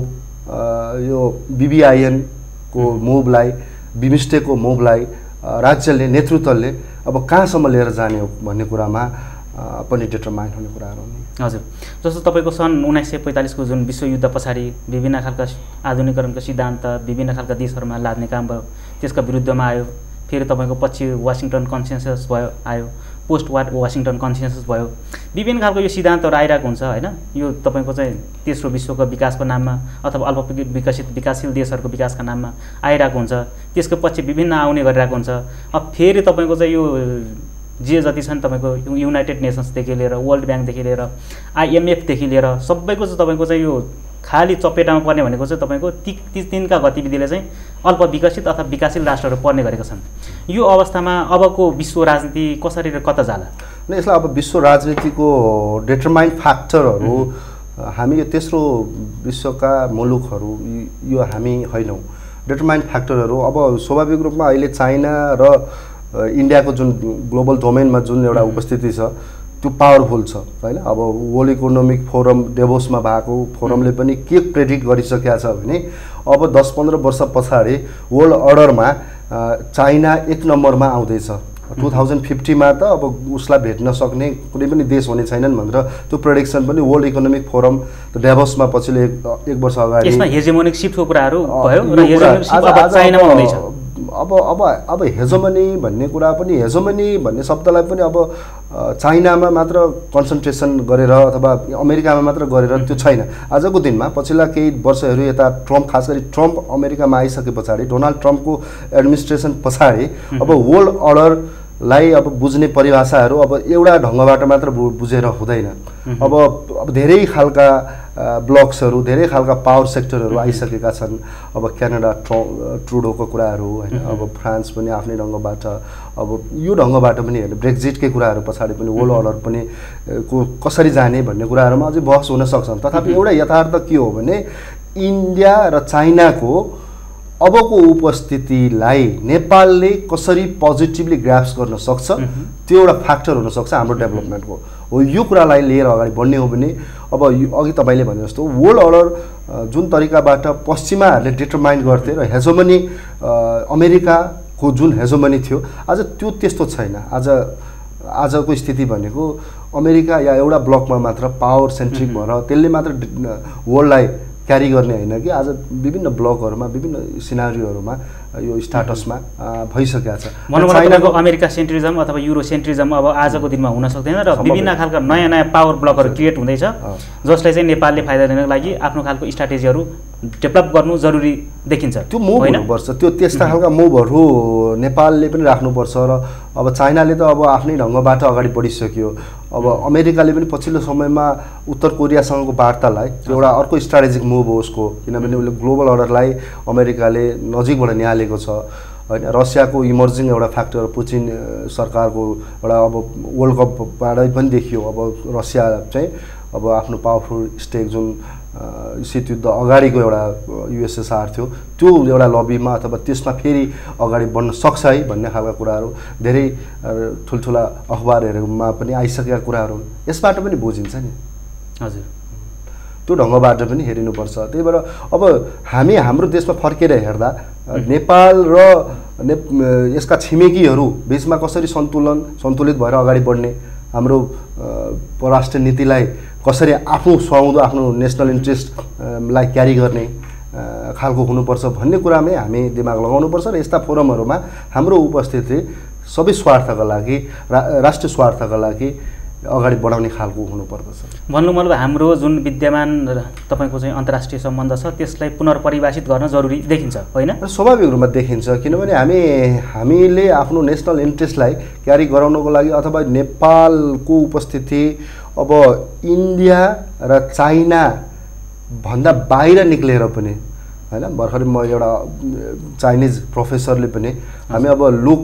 यो BBIN को मुभलाई, बिमस्टेकको मुभलाई राज्यले, नेतृत्वले अब कहाँसम्म लिएर जाने हो भन्ने कुरामा पनि डिटरमाइन हुने कुराहरू हुन्। हजुर, जस्तो तपाईँको सन् 1945 को जुन विश्वयुद्ध पछाडि विभिन्न खालका आधुनिकीकरणको सिद्धान्त विभिन्न खालका देशहरूमा लाद्ने काम भयो, त्यसका विरुद्धमा आयो। फेरि तपाईँको पछि वासिङटन कन्सेन्सस आयो, पोस्ट वासिङटन कन्सेन्सस भयो, विभिन्न खालको यो सिद्धान्तहरू आइरहेको हुन्छ होइन। यो तपाईँको चाहिँ तेस्रो विश्वको विकासको नाममा अथवा अल्प विकासशील देशहरूको विकासका नाममा आइरहेको हुन्छ। त्यसको पछि विभिन्न आउने गरिरहेको हुन्छ। अब फेरि तपाईँको चाहिँ यो जे जति छन् तपाईँको युनाइटेड नेसन्सदेखि लिएर, वर्ल्ड ब्याङ्कदेखि लिएर, IMFदेखि लिएर सबैको चाहिँ तपाईँको चाहिँ यो खाली चपेटामा पर्ने भनेको चाहिँ तपाईँको तिनका गतिविधिले चाहिँ अल्प विकसित अथवा विकासशील राष्ट्रहरू पर्ने गरेका छन्। यो अवस्थामा अबको विश्व राजनीति कसरी र कता जाला? यसलाई अब विश्व राजनीतिको डिटरमाइन्ड फ्याक्टरहरू हामी यो तेस्रो विश्वका मुलुकहरू यो हामी होइनौँ। डिटरमाइन्ड फ्याक्टरहरू अब स्वाभाविक रूपमा अहिले चाइना र इन्डियाको जुन ग्लोबल डोमेनमा जुन एउटा उपस्थिति छ त्यो पावरफुल छ होइन। अब वर्ल्ड इकोनोमिक फोरम डेभोसमा भएको फोरमले पनि के प्रेडिक्ट गरिसकेका छ भने अब 10-15 वर्ष पछाडि वर्ल्ड अर्डरमा चाइना 1 नम्बरमा आउँदैछ। 2050 त अब उसलाई भेट्न सक्ने कुनै पनि देश हुने छैनन् भनेर त्यो प्रेडिक्सन पनि वर्ल्ड इकोनोमिक फोरम डेभोसमा पछिल्लो एक वर्ष अगाडि यसमा हेजेमोनिक शिफ्टको कुराहरू भयो र हेजेमोनिक शिफ्ट अब चाइनामा हुँदैछ। अब हेजोमनी भन्ने कुरा पनि, हेजोमनी भन्ने शब्दलाई पनि अब चाइनामा मात्र कन्सन्ट्रेसन गरेर अथवा अमेरिकामा मात्र गरेर त्यो छैन। आजको दिनमा पछिल्ला केही वर्षहरू यता ट्रम्प, खास गरी ट्रम्प अमेरिकामा आइसके पछाडि, डोनाल्ड ट्रम्पको एडमिनिस्ट्रेसन पछाडि अब वर्ल्ड अर्डरलाई अब बुझ्ने परिभाषाहरू अब एउटा ढङ्गबाट मात्र बुझेर हुँदैन। अब धेरै खालका ब्लक्सहरू, धेरै खालका पावर सेक्टरहरू आइसकेका छन्। अब क्यानाडा ट्रुडोको कुराहरू होइन, अब फ्रान्स पनि आफ्नै ढङ्गबाट, अब यो ढङ्गबाट पनि हेर्ने ब्रेक्जिटकै कुराहरू पछाडि पनि वर्ल्ड अर्डर पनि कसरी जाने भन्ने कुराहरूमा अझै बहस हुन सक्छन्। तथापि एउटा यथार्थ के हो भने इन्डिया र चाइनाको अबको उपस्थितिलाई नेपालले कसरी पोजिटिभली ग्रास्प गर्न सक्छ त्यो एउटा फ्याक्टर हुनसक्छ हाम्रो डेभलपमेन्टको हो। यो कुरालाई लिएर अगाडि बढ्ने हो भने अब अघि तपाईँले भने जस्तो वर्ल्ड अर्डर जुन तरिकाबाट पश्चिमाहरूले डिटरमाइन गर्थे र हेजोमनी अमेरिकाको जुन हेजोमनी थियो आज त्यो त्यस्तो छैन। आजको स्थिति भनेको अमेरिका या एउटा ब्लकमा मात्र पावर सेन्ट्रिक भएर त्यसले मात्र वर्ल्डलाई क्यारी गर्ने होइन कि आज विभिन्न ब्लकहरूमा विभिन्न सिनारीहरूमा यो स्टाटसमा भइसकेको छ। चाइनाको अमेरिका सेन्ट्रिजम अथवा युरो सेन्ट्रिजम अब आजको दिनमा हुन सक्दैन र विभिन्न खालका नयाँ नयाँ पावर ब्लकहरू क्रिएट हुँदैछ जसले चाहिँ नेपालले फाइदा लिनको लागि आफ्नो खालको स्ट्राटेजीहरू डेभलप गर्नु जरुरी देखिन्छ। त्यो मुभ हुनुपर्छ, त्यो त्यस्ता खालका मुभहरू नेपालले पनि राख्नुपर्छ र अब चाइनाले त अब आफ्नै ढङ्गबाट अगाडि बढिसक्यो। अब अमेरिकाले पनि पछिल्लो समयमा उत्तर कोरियासँगको वार्तालाई त्यो एउटा अर्को स्ट्राटेजिक मुभ हो उसको, किनभने उसले ग्लोबल अर्डरलाई अमेरिकाले नजिकबाट निहालेको छ होइन। रसियाको इमर्जिङ एउटा फ्याक्टर पुचिन सरकारको एउटा अब वर्ल्ड कपबाट पनि देखियो। अब रसिया चाहिँ अब आफ्नो पावरफुल स्टेक जुन शीतयुद्ध अगाडिको एउटा युएसएसआर थियो त्यो एउटा लबीमा अथवा त्यसमा फेरि अगाडि बढ्न सक्छ है भन्ने खालका कुराहरू धेरै ठुल्ठुला अखबारहरूमा पनि आइसकेका कुराहरू हुन्। यसबाट पनि बुझिन्छ नि। हजुर, त्यो ढङ्गबाट पनि हेरिनुपर्छ। त्यही भएर अब हामी हाम्रो देशमा फर्केर हेर्दा नेपाल र यसका छिमेकीहरू बिचमा कसरी सन्तुलित भएर अगाडि बढ्ने, हाम्रो परराष्ट्र नीतिलाई कसरी आफ्नो सुहाउँदो आफ्नो नेसनल इन्ट्रेस्टलाई क्यारी गर्ने खालको हुनुपर्छ भन्ने कुरामै हामी दिमाग लगाउनुपर्छ र यस्ता फोरमहरूमा हाम्रो उपस्थिति सबै स्वार्थका लागि राष्ट्रिय स्वार्थका लागि अगाडि बढाउने खालको हुनुपर्दछ। भन्नु मतलब हाम्रो जुन विद्यमान तपाईँको चाहिँ अन्तर्राष्ट्रिय सम्बन्ध छ त्यसलाई पुनर्परिभाषित गर्न जरुरी देखिन्छ होइन? स्वाभाविक रूपमा देखिन्छ, किनभने हामीले आफ्नो नेसनल इन्ट्रेस्टलाई क्यारी गराउनको लागि अथवा नेपालको उपस्थिति अब इन्डिया र चाइना भन्दा बाहिर निक्लेर पनि होइन। भर्खरै म एउटा चाइनिज प्रोफेसरले पनि हामी अब लुक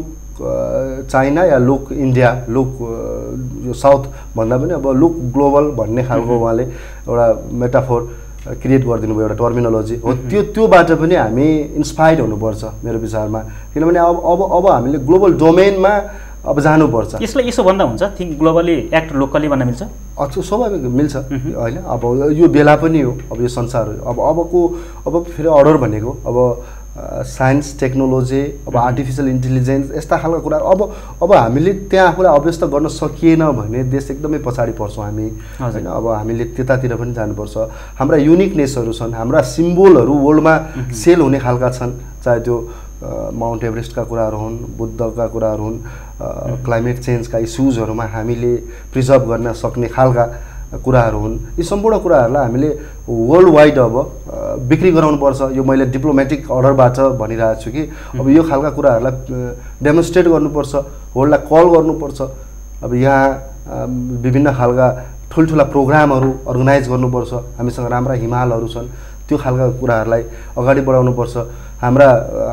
चाइना या लुक इन्डिया, लुक यो साउथ भन्दा पनि अब लुक ग्लोबल भन्ने खालको उहाँले एउटा मेटाफोर क्रिएट गरिदिनु भयो, एउटा टर्मिनोलोजी हो। त्योबाट पनि हामी इन्सपायर्ड हुनुपर्छ मेरो विचारमा, किनभने अब हामीले ग्लोबल डोमेनमा अब जानुपर्छ। यसलाई यसो भन्दा हुन्छ, थिङ्क ग्लोबली एक्ट लोकली भन्न मिल्छ? स्वाभाविक मिल्छ होइन। अब यो बेला पनि हो, अब यो संसार अब फेरि अर्डर भनेको अब साइन्स टेक्नोलोजी अब आर्टिफिसियल इन्टेलिजेन्स यस्ता खालका कुरा अब हामीले त्यहाँ आफूलाई अभ्यस्त गर्न सकिएन भने देश एकदमै पछाडि पर्छौँ हामी होइन। अब हामीले त्यतातिर पनि जानुपर्छ। हाम्रा युनिकनेसहरू छन्, हाम्रा सिम्बोलहरू वर्ल्डमा सेल हुने खालका छन्, चाहे त्यो माउन्ट एभरेस्टका कुराहरू हुन्, बुद्धका कुराहरू हुन्, क्लाइमेट चेन्जका इस्युजहरूमा हामीले प्रिजर्भ गर्न सक्ने खालका कुराहरू हुन्। यी सम्पूर्ण कुराहरूलाई हामीले वर्ल्ड वाइड अब बिक्री गराउनुपर्छ। यो मैले डिप्लोमेटिक अर्डरबाट भनिरहेको छु कि अब यो खालका कुराहरूलाई डेमोन्स्ट्रेट गर्नुपर्छ, वर्ल्डलाई कल गर्नुपर्छ। अब यहाँ विभिन्न खालका ठुल्ठुला प्रोग्रामहरू अर्गनाइज गर्नुपर्छ। हामीसँग राम्रा हिमालहरू छन्, त्यो खालका कुराहरूलाई अगाडि बढाउनुपर्छ। हाम्रा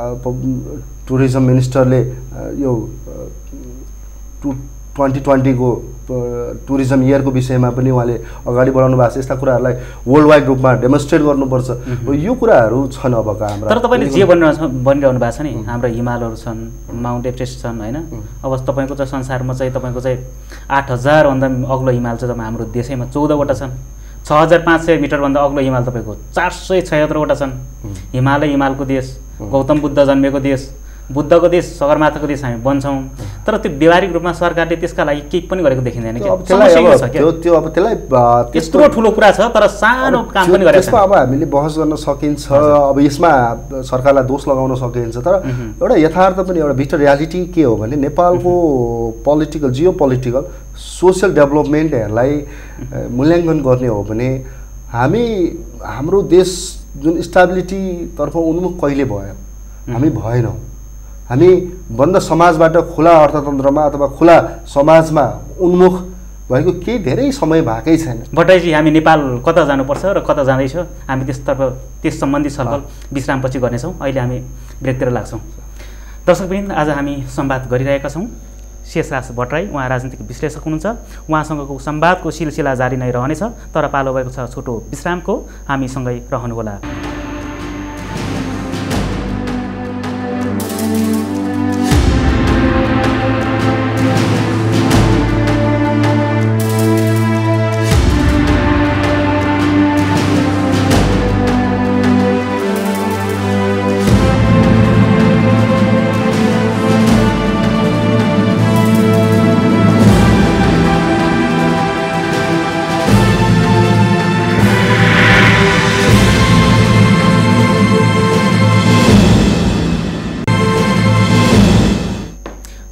टुरिज्म मिनिस्टरले यो 2020 को टुरिज्म इयरको विषयमा पनि उहाँले अगाडि बढाउनु भएको छ। यस्ता कुराहरूलाई वर्ल्ड वाइड रूपमा डेमोन्स्ट्रेट गर्नुपर्छ। यो कुराहरू छन् अबका हाम्रा। तर तपाईँले जे भनिरहनु भएको छ नि, हाम्रो हिमालहरू छन्, माउन्ट एभरेस्ट छन् होइन। अब तपाईँको चाहिँ संसारमा चाहिँ तपाईँको चाहिँ 8000 भन्दा अग्लो हिमाल चाहिँ हाम्रो देशैमा 14वटा छन्। 6500 मिटरभन्दा अग्लो हिमाल तपाईँको 476वटा छन्। हिमालको देश, गौतम बुद्ध जन्मेको देश, बुद्धको देश, सगरमाथाको देश हामी बन्छौँ। तर त्यो व्यावहारिक रूपमा सरकारले त्यसका लागि केही पनि गरेको देखिँदैन कि? त्यत्रो ठुलो कुरा छ तर सानो काम पनि गरेको छैन। अब हामीले बहस गर्न सकिन्छ, अब यसमा सरकारलाई दोष लगाउन सकिन्छ, तर एउटा यथार्थ पनि एउटा भित्र रियालिटी के हो भने नेपालको पोलिटिकल जियो पोलिटिकल सोसियल डेभलपमेन्टहरूलाई मूल्याङ्कन गर्ने हो भने हाम्रो देश जुन स्टेबिलिटीतर्फ उन्मुख कहिले भयो? हामी भएनौँ। हामी बन्द समाजबाट खुला अर्थतन्त्रमा अथवा खुला समाजमा उन्मुख भएको केही धेरै समय भएकै छैन। भट्टराईजी, हामी नेपाल कता जानुपर्छ र कता जाँदैछ, हामी त्यस सम्बन्धी छलफल विश्रामपछि गर्नेछौँ। अहिले हामी ब्रेकतिर लाग्छौँ। दर्शकवृन्द, आज हामी संवाद गरिरहेका छौँ शेषराज भट्टराई। उहाँ राजनीतिक विश्लेषक हुनुहुन्छ। उहाँसँगको संवादको सिलसिला जारी नै रहनेछ, तर पालो भएको छ छोटो विश्रामको। हामीसँगै रहनुहोला।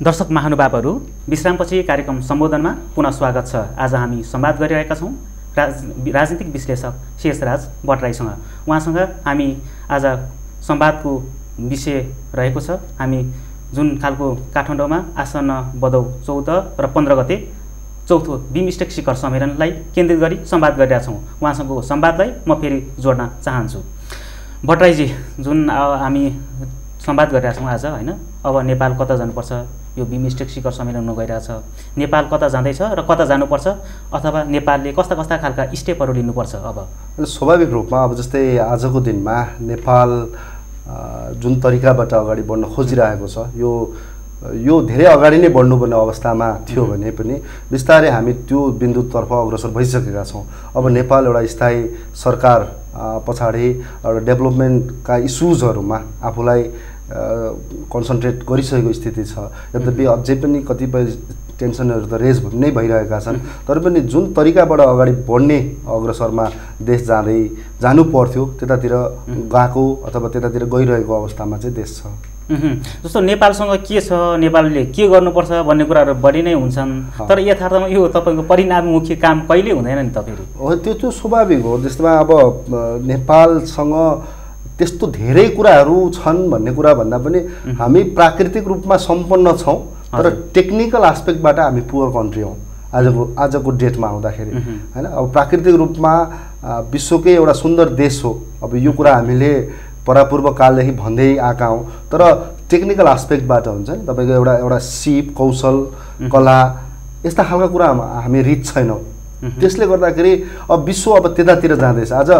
दर्शक महानुभावहरू, विश्रामपछि कार्यक्रम सम्बोधनमा पुनः स्वागत छ। आज हामी संवाद गरिरहेका छौँ राजनीतिक विश्लेषक शेषराज भट्टराईसँग। उहाँसँग हामी आज संवादको विषय रहेको छ। हामी जुन खालको काठमाडौँमा आसन्न भदौ 14 र 15 गते चौथो बिमस्टेक शिखर सम्मेलनलाई केन्द्रित गरी संवाद गरिरहेका छौँ। उहाँसँगको संवादलाई म फेरि जोड्न चाहन्छु। भट्टराईजी, जुन हामी संवाद गरिरहेका छौँ आज, होइन, अब नेपाल कता जानुपर्छ, यो बिमस्टेक शिखर सम्मेलन हुन गइरहेछ, नेपाल कता जाँदैछ र कता जानुपर्छ, अथवा नेपालले कस्ता कस्ता खालका स्टेपहरू लिनुपर्छ? अब स्वाभाविक रूपमा अब जस्तै आजको दिनमा नेपाल जुन तरिकाबाट अगाडि बढ्न खोजिरहेको छ, यो धेरै अगाडि नै बढ्नुपर्ने अवस्थामा थियो भने पनि बिस्तारै हामी त्यो बिन्दुतर्फ अग्रसर भइसकेका छौँ। अब नेपाल एउटा स्थायी सरकार पछाडि एउटा डेभलपमेन्टका इस्युजहरूमा आफूलाई कन्सन्ट्रेट गरिसकेको स्थिति छ। यद्यपि अझै पनि कतिपय टेन्सनहरू त रेज नै भइरहेका छन्, तर पनि जुन तरिकाबाट अगाडि बढ्ने अग्रसरमा देश जानु पर्थ्यो त्यतातिर गएको अथवा त्यतातिर गइरहेको अवस्थामा चाहिँ देश छ। जस्तो नेपालसँग के छ, नेपालले के गर्नुपर्छ भन्ने कुराहरू बढी नै हुन्छन्, तर यथार्थमा यो तपाईँको परिणाममुखी काम कहिले हुँदैन नि त फेरि? हो, त्यो स्वाभाविक हो। जस्तोमा अब नेपालसँग त्यस्तो धेरै कुराहरू छन् भन्ने कुरा भन्दा पनि हामी प्राकृतिक रूपमा सम्पन्न छौँ, तर टेक्निकल एस्पेक्टबाट हामी पुवर कन्ट्री हौँ आजको डेटमा आउँदाखेरि, होइन। अब प्राकृतिक रूपमा विश्वकै एउटा सुन्दर देश हो। अब यो कुरा हामीले परापूर्व कालदेखि भन्दै आएका हौँ, तर टेक्निकल एस्पेक्टबाट हुन्छ नि, तपाईँको एउटा सिप, कौशल, कला, यस्ता खालका कुरा हामी रिच छैनौँ। त्यसले गर्दाखेरि अब विश्व अब त्यतातिर जाँदैछ। आज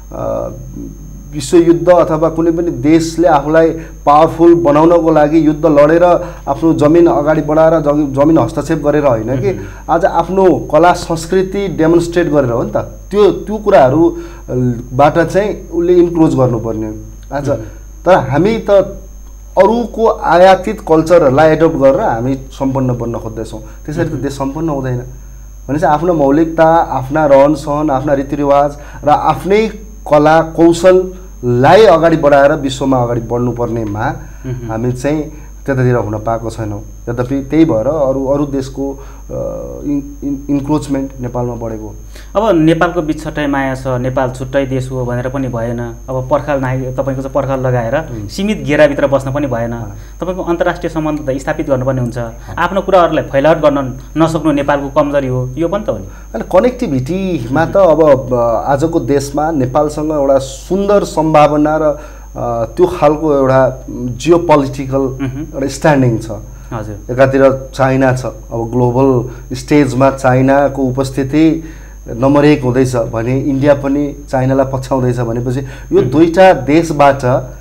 विश्वयुद्ध अथवा कुनै पनि देशले आफूलाई पावरफुल बनाउनको लागि युद्ध लडेर आफ्नो जमिन अगाडि बढाएर जमिन हस्तक्षेप गरेर होइन कि, आज आफ्नो कला संस्कृति डेमोन्स्ट्रेट गरेर हो नि त। त्यो कुराहरूबाट चाहिँ उसले इन्क्लोज गर्नुपर्ने आज। तर हामी त अरूको आयातित कल्चरहरूलाई एडप्ट गरेर हामी सम्पन्न बन्न खोज्दैछौँ। त्यसरी त देश सम्पन्न हुँदैन। भनेपछि आफ्नो मौलिकता, आफ्ना रहनसहन, आफ्ना रीतिरिवाज र आफ्नै कला कौशललाई अगाडि बढाएर विश्वमा अगाडि बढ्नुपर्नेमा हामी चाहिँ त्यतातिर हुन पाएको छैनौँ। यद्यपि त्यही भएर अरू देशको इन्क्रोचमेन्ट नेपालमा बढेको। अब नेपालको बिछट्टै माया छ, नेपाल छुट्टै देश हो भनेर पनि भएन। अब पर्खाल तपाईँको चाहिँ पर्खाल लगाएर सीमित घेराभित्र बस्न पनि भएन। तपाईँको अन्तर्राष्ट्रिय सम्बन्ध त स्थापित गर्नुपर्ने हुन्छ। आफ्नो कुराहरूलाई फैलावट गर्न नसक्नु नेपालको कमजोरी हो, यो पनि त हो नि। अनि कनेक्टिभिटीमा त अब आजको देशमा नेपालसँग एउटा सुन्दर सम्भावना र त्यो खालको एउटा जियो पोलिटिकल एउटा स्ट्यान्डिङ छ। हजुर, एकातिर चाइना छ। अब ग्लोबल स्टेजमा चाइनाको उपस्थिति नम्बर 1 हुँदैछ भने इन्डिया पनि चाइनालाई पछ्याउँदैछ भनेपछि यो दुईटा देशबाट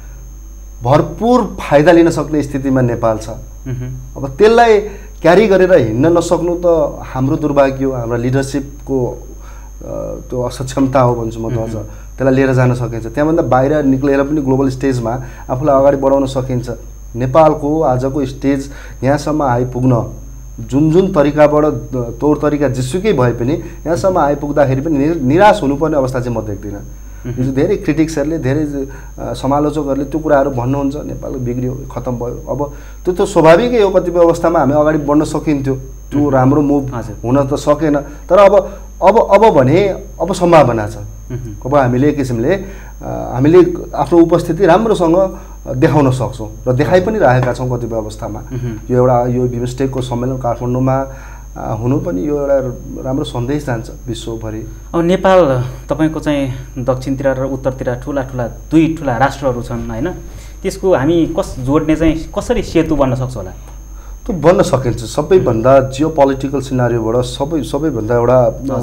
भरपुर फाइदा लिन सक्ने स्थितिमा नेपाल छ। अब त्यसलाई क्यारी गरेर हिँड्न नसक्नु त हाम्रो दुर्भाग्य हो, हाम्रो लिडरसिपको त्यो असक्षमता हो भन्छु म त। अझ त्यसलाई लिएर जान सकिन्छ, त्यहाँभन्दा बाहिर निक्लेर पनि ग्लोबल स्टेजमा आफूलाई अगाडि बढाउन सकिन्छ। नेपालको आजको स्टेज यहाँसम्म आइपुग्न जुन तरिकाबाट तौर तरिका जेसुकै भए पनि यहाँसम्म आइपुग्दाखेरि पनि निराश हुनुपर्ने अवस्था चाहिँ म देख्दिनँ। हिजो धेरै क्रिटिक्सहरूले, धेरै समालोचकहरूले त्यो कुराहरू भन्नुहुन्छ नेपाल बिग्रियो, खतम भयो। अब त्यो त स्वाभाविकै हो। कतिपय अवस्थामा हामी अगाडि बढ्न सकिन्थ्यो, त्यो राम्रो मुभ हुन त सकेन। तर अब भने अब सम्भावना छ। अब हामीले एक किसिमले हामीले आफ्नो उपस्थिति राम्रोसँग देखाउन सक्छौँ र देखाइ पनि राखेका छौँ कतिपय अवस्थामा। यो बिमस्टेकको सम्मेलन काठमाडौँमा हुनु पनि यो एउटा राम्रो सन्देश जान्छ विश्वभरि। अब नेपाल तपाईँको चाहिँ दक्षिणतिर र उत्तरतिर दुई ठुला राष्ट्रहरू छन्, होइन। त्यसको हामी जोड्ने चाहिँ कसरी सेतु बन्न सक्छ होला? त्यो बन्न सकिन्छ। सबैभन्दा जियो पोलिटिकल सिनारियोबाट सबैभन्दा एउटा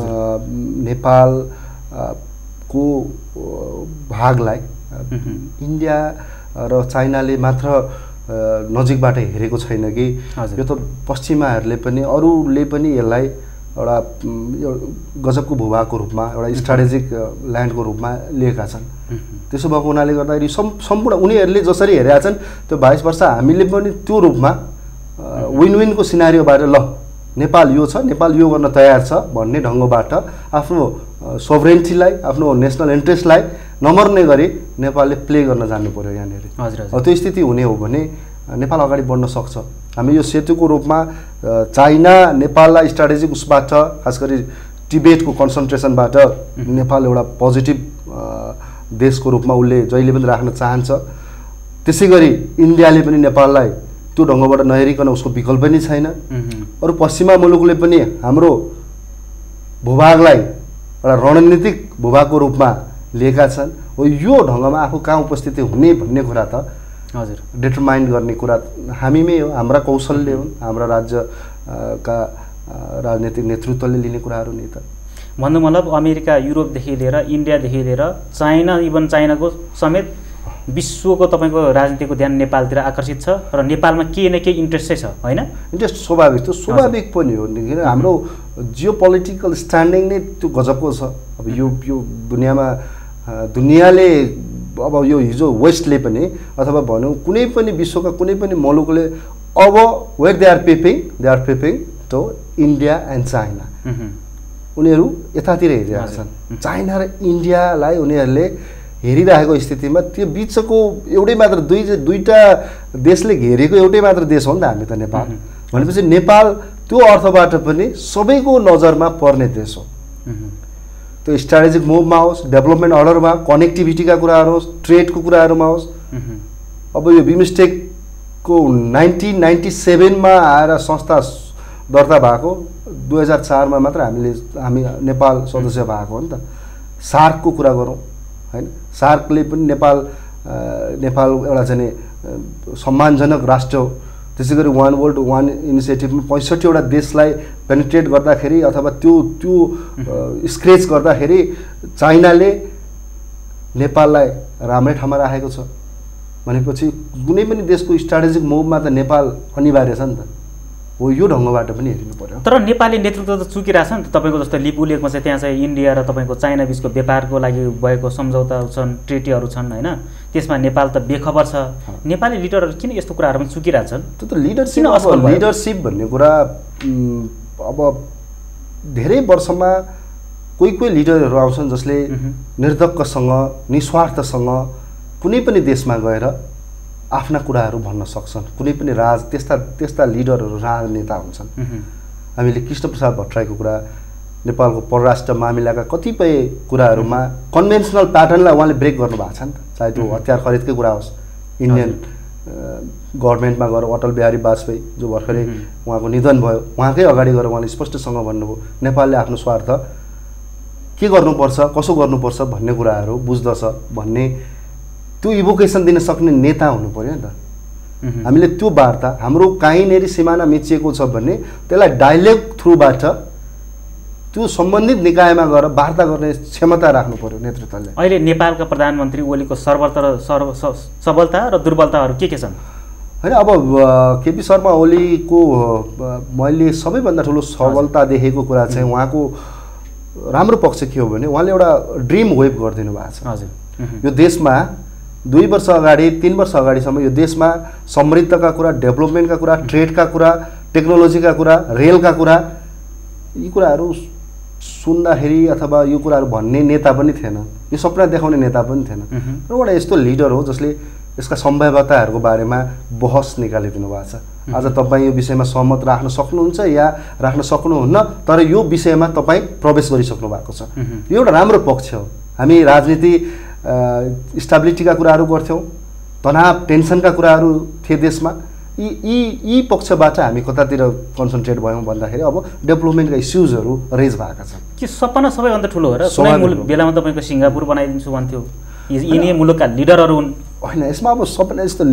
नेपालको भागलाई इन्डिया र चाइनाले मात्र नजिकबाट हेरेको छैन कि, यो त पश्चिमाहरूले पनि अरूले पनि यसलाई एउटा गजबको भूभागको रूपमा, एउटा स्ट्राटेजिक ल्यान्डको रूपमा लिएका छन्। त्यसो भएको हुनाले गर्दाखेरि सम्पूर्ण उनीहरूले जसरी हेरेका छन् त्यो भाइस वर्षा हामीले पनि त्यो रूपमा विन विनको सिनारियोबाट ल नेपाल यो छ, नेपाल यो गर्न तयार छ भन्ने ढङ्गबाट आफ्नो सोभरेन्टीलाई, आफ्नो नेसनल इन्ट्रेस्टलाई नमर्ने गरी नेपालले प्ले गर्न जान्नु पर्यो यहाँनिर। हजुर, त्यो स्थिति हुने हो भने नेपाल अगाडि बढ्न सक्छ। हामी यो सेतुको रूपमा चाइना नेपाललाई स्ट्राटेजिक उसबाट खास गरी टिबेटको कन्सन्ट्रेसनबाट नेपाल एउटा पोजिटिभ देशको रूपमा उसले जहिले पनि राख्न चाहन्छ। त्यसै गरी इन्डियाले पनि नेपाललाई त्यो ढङ्गबाट नहेरिकन उसको विकल्प नै छैन। अरू पश्चिमा मुलुकले पनि हाम्रो भूभागलाई एउटा रणनीतिक भूभागको रूपमा लिएका छन्। हो यो ढङ्गमा आफू कहाँ उपस्थिति हुने भन्ने कुरा त हजुर डिटरमाइन गर्ने कुरा हामीमै हो, हाम्रा कौशलले हुन्, हाम्रा राज्यका राजनीतिक नेतृत्वले लिने कुराहरू नि त। भन्नु मतलब अमेरिका युरोपदेखि लिएर इन्डियादेखि लिएर चाइना, इभन चाइनाको समेत विश्वको तपाईँको राजनीतिको ध्यान नेपालतिर आकर्षित छ र नेपालमा केही न केही इन्ट्रेस्टै छ होइन? इन्ट्रेस्ट स्वाभाविक, त्यो स्वाभाविक पनि हो किन हाम्रो जियो पोलिटिकल स्ट्यान्डिङ नै त्यो गजबको छ। अब यो दुनियाँमा दुनियाँले अब यो हिजो वेस्टले पनि अथवा भनौँ कुनै पनि विश्वका कुनै पनि मुलुकले अब where they are peeping to India and China, उनीहरू यतातिर हेरिरहेका छन्। चाइना र इन्डियालाई उनीहरूले हेरिरहेको स्थितिमा त्यो बिचको एउटै मात्र दुईटा देशले घेरेको एउटै मात्र देश हो नि त हामी त नेपाल भनेपछि नेपाल त्यो अर्थबाट पनि सबैको नजरमा पर्ने देश हो। त्यो स्ट्राटेजिक मुभमा होस्, डेभलपमेन्ट अर्डरमा, कनेक्टिभिटीका कुराहरू होस्, ट्रेडको कुराहरूमा होस्। अब यो बिमस्टेकको 1997मा आएर संस्था दर्ता भएको, 2004मा मात्र हामी नेपाल सदस्य भएको हो नि त। सार्कको कुरा गरौँ होइन, सार्कले पनि नेपाल एउटा चाहिँ सम्मानजनक राष्ट्र हो। त्यसै गरी वान वर्ल्ड वान इनिसिएटिभमा 65वटा देशलाई पेनिट्रेट गर्दाखेरि अथवा त्यो स्क्रेच गर्दाखेरि चाइनाले नेपाललाई राम्रै ठाउँमा राखेको छ भनेपछि कुनै पनि देशको स्ट्राटेजिक मुभमा त नेपाल अनिवार्य छ नि त। हो यो ढङ्गबाट पनि हेर्नु पर्यो। तर नेपाली नेतृत्व त चुकिरहेछ नि त। तपाईँको जस्तो लिपुलेखमा चाहिँ त्यहाँ चाहिँ इन्डिया र तपाईँको चाइना बिचको व्यापारको लागि भएको सम्झौता छन्, ट्रिटीहरू छन् होइन, त्यसमा नेपाल त बेखबर छ। नेपाली लिडरहरू किन यस्तो कुराहरूमा चुकिरहेछन्? त्यो त लिडरसिप भन्ने कुरा अब धेरै वर्षमा कोही लिडरहरू आउँछन् जसले निर्धक्कसँग निस्वार्थसँग कुनै पनि देशमा गएर आफ्ना कुराहरू भन्न सक्छन्। कुनै पनि त्यस्ता लिडरहरू राजनेता हुन्छन्। हामीले कृष्णप्रसाद भट्टराईको कुरा, नेपालको परराष्ट्र मामिलाका कतिपय कुराहरूमा कन्भेन्सनल प्याटर्नलाई उहाँले ब्रेक गर्नुभएको छ नि त। चाहे त्यो हतियार खरिदकै कुरा होस्, इन्डियन गभर्मेन्टमा गएर अटल बिहारी वाजपेयी जो भर्खरै उहाँको निधन भयो, उहाँकै अगाडि गएर उहाँले स्पष्टसँग भन्नुभयो नेपालले आफ्नो स्वार्थ के गर्नुपर्छ, कसो गर्नुपर्छ भन्ने कुराहरू बुझ्दछ भन्ने त्यो इभोकेसन दिन सक्ने नेता हुनु पर्यो नि त। हामीले त्यो वार्ता हाम्रो कहीँनेरि सिमाना मिचिएको छ भने त्यसलाई डायलग थ्रुबाट त्यो सम्बन्धित निकायमा गएर वार्ता गर्ने क्षमता राख्नु पर्यो नेतृत्वले। अहिले नेपालका प्रधानमन्त्री ओलीको सबलता र दुर्बलताहरू के छन्? होइन अब केपी शर्मा ओलीको मैले सबैभन्दा ठुलो सबलता देखेको कुरा चाहिँ उहाँको राम्रो पक्ष के हो भने उहाँले एउटा ड्रिम वेभ गरिदिनु भएको छ। हजुर, यो देशमा 2 वर्ष अगाडि 3 वर्ष अगाडिसम्म यो देशमा समृद्धका कुरा, डेभलपमेन्टका कुरा, ट्रेडका कुरा, टेक्नोलोजीका कुरा, रेलका कुरा, यी कुराहरू सुन्दाखेरि अथवा यो कुराहरू भन्ने नेता पनि थिएन, यो सपना देखाउने नेता पनि थिएन। र एउटा यस्तो लिडर हो जसले यसका सम्भाव्यताहरूको बारेमा बहस निकालिदिनु भएको छ। आज तपाईँ यो विषयमा सहमत राख्न सक्नुहुन्छ या राख्न सक्नुहुन्न, तर यो विषयमा तपाईँ प्रवेश गरिसक्नु भएको छ। यो एउटा राम्रो पक्ष हो। हामी राजनीति स्टेबिलिटीका कुराहरू गर्थ्यौँ, तनाव टेन्सनका कुराहरू थिए देशमा। यी पक्षबाट हामी कतातिर कन्सन्ट्रेट भयौँ भन्दाखेरि अब डेभलपमेन्टका इस्युजहरू रेज भएका छन्। के सपना सबैभन्दा ठुलो हो र? कुनै मुलुक बेलामा तपाईँको सिङ्गापुर बनाइदिन्छु भन्थ्यो, यिनी मुलुकका लिडरहरू हुन् होइन। यसमा अब सपना यस्तो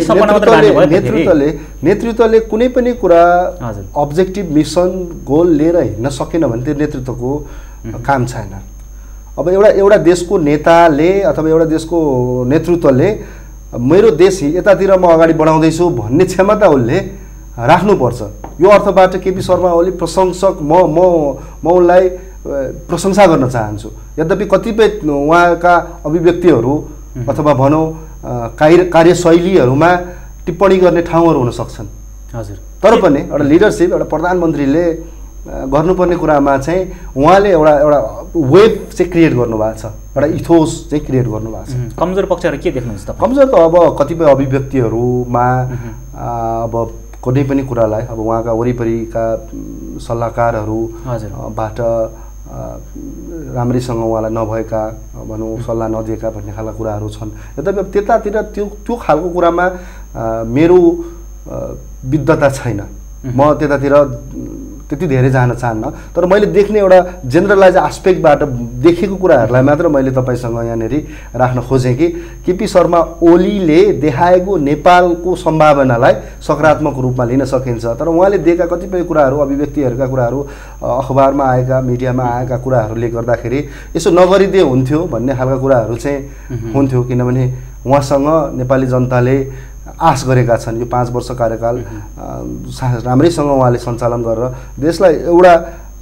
नेतृत्वले कुनै पनि कुरा अब्जेक्टिभ मिसन गोल लिएर हिँड्न सकेन भने त्यो नेतृत्वको काम छैन। अब एउटा देशको नेताले अथवा एउटा देशको नेतृत्वले मेरो देश यतातिर म अगाडि बढाउँदैछु भन्ने क्षमता उसले राख्नुपर्छ। यो अर्थबाट केपी शर्मा ओली प्रशंसक म उनलाई प्रशंसा गर्न चाहन्छु। यद्यपि कतिपय उहाँका अभिव्यक्तिहरू अथवा भनौँ कार्यशैलीहरूमा टिप्पणी गर्ने ठाउँहरू हुन सक्छन्। हजुर, तर पनि एउटा लिडरसिप, एउटा प्रधानमन्त्रीले गर्नुपर्ने कुरामा चाहिँ उहाँले एउटा वेभ चाहिँ क्रिएट गर्नुभएको छ, एउटा इथोस चाहिँ क्रिएट गर्नुभएको छ। कमजोर पक्षहरू के देख्नुहुन्छ? कमजोर त अब कतिपय अभिव्यक्तिहरूमा अब कुनै पनि कुरालाई अब उहाँका वरिपरिका सल्लाहकारहरूबाट राम्रैसँग उहाँलाई नभएका भनौँ सल्लाह नदिएका भन्ने खालका कुराहरू छन्। यद्यपि अब त्यतातिर त्यो खालको कुरामा मेरो विद्धता छैन, म त्यतातिर त्यति धेरै जान चाहन्न। तर मैले देख्ने एउटा जेनरलाइज आस्पेक्टबाट देखेको कुराहरूलाई मात्र मैले तपाईँसँग यहाँनिर राख्न खोजेँ कि केपी शर्मा ओलीले देखाएको नेपालको सम्भावनालाई सकारात्मक रूपमा लिन सकिन्छ। तर उहाँले दिएका कतिपय कुराहरू, अभिव्यक्तिहरूका कुराहरू, अखबारमा आएका मिडियामा आएका कुराहरूले गर्दाखेरि यसो नगरिदिए हुन्थ्यो भन्ने खालका कुराहरू चाहिँ हुन्थ्यो। किनभने उहाँसँग नेपाली जनताले आश गरेका छन्। यो 5 वर्ष कार्यकाल राम्रैसँग उहाँले सञ्चालन गरेर देशलाई एउटा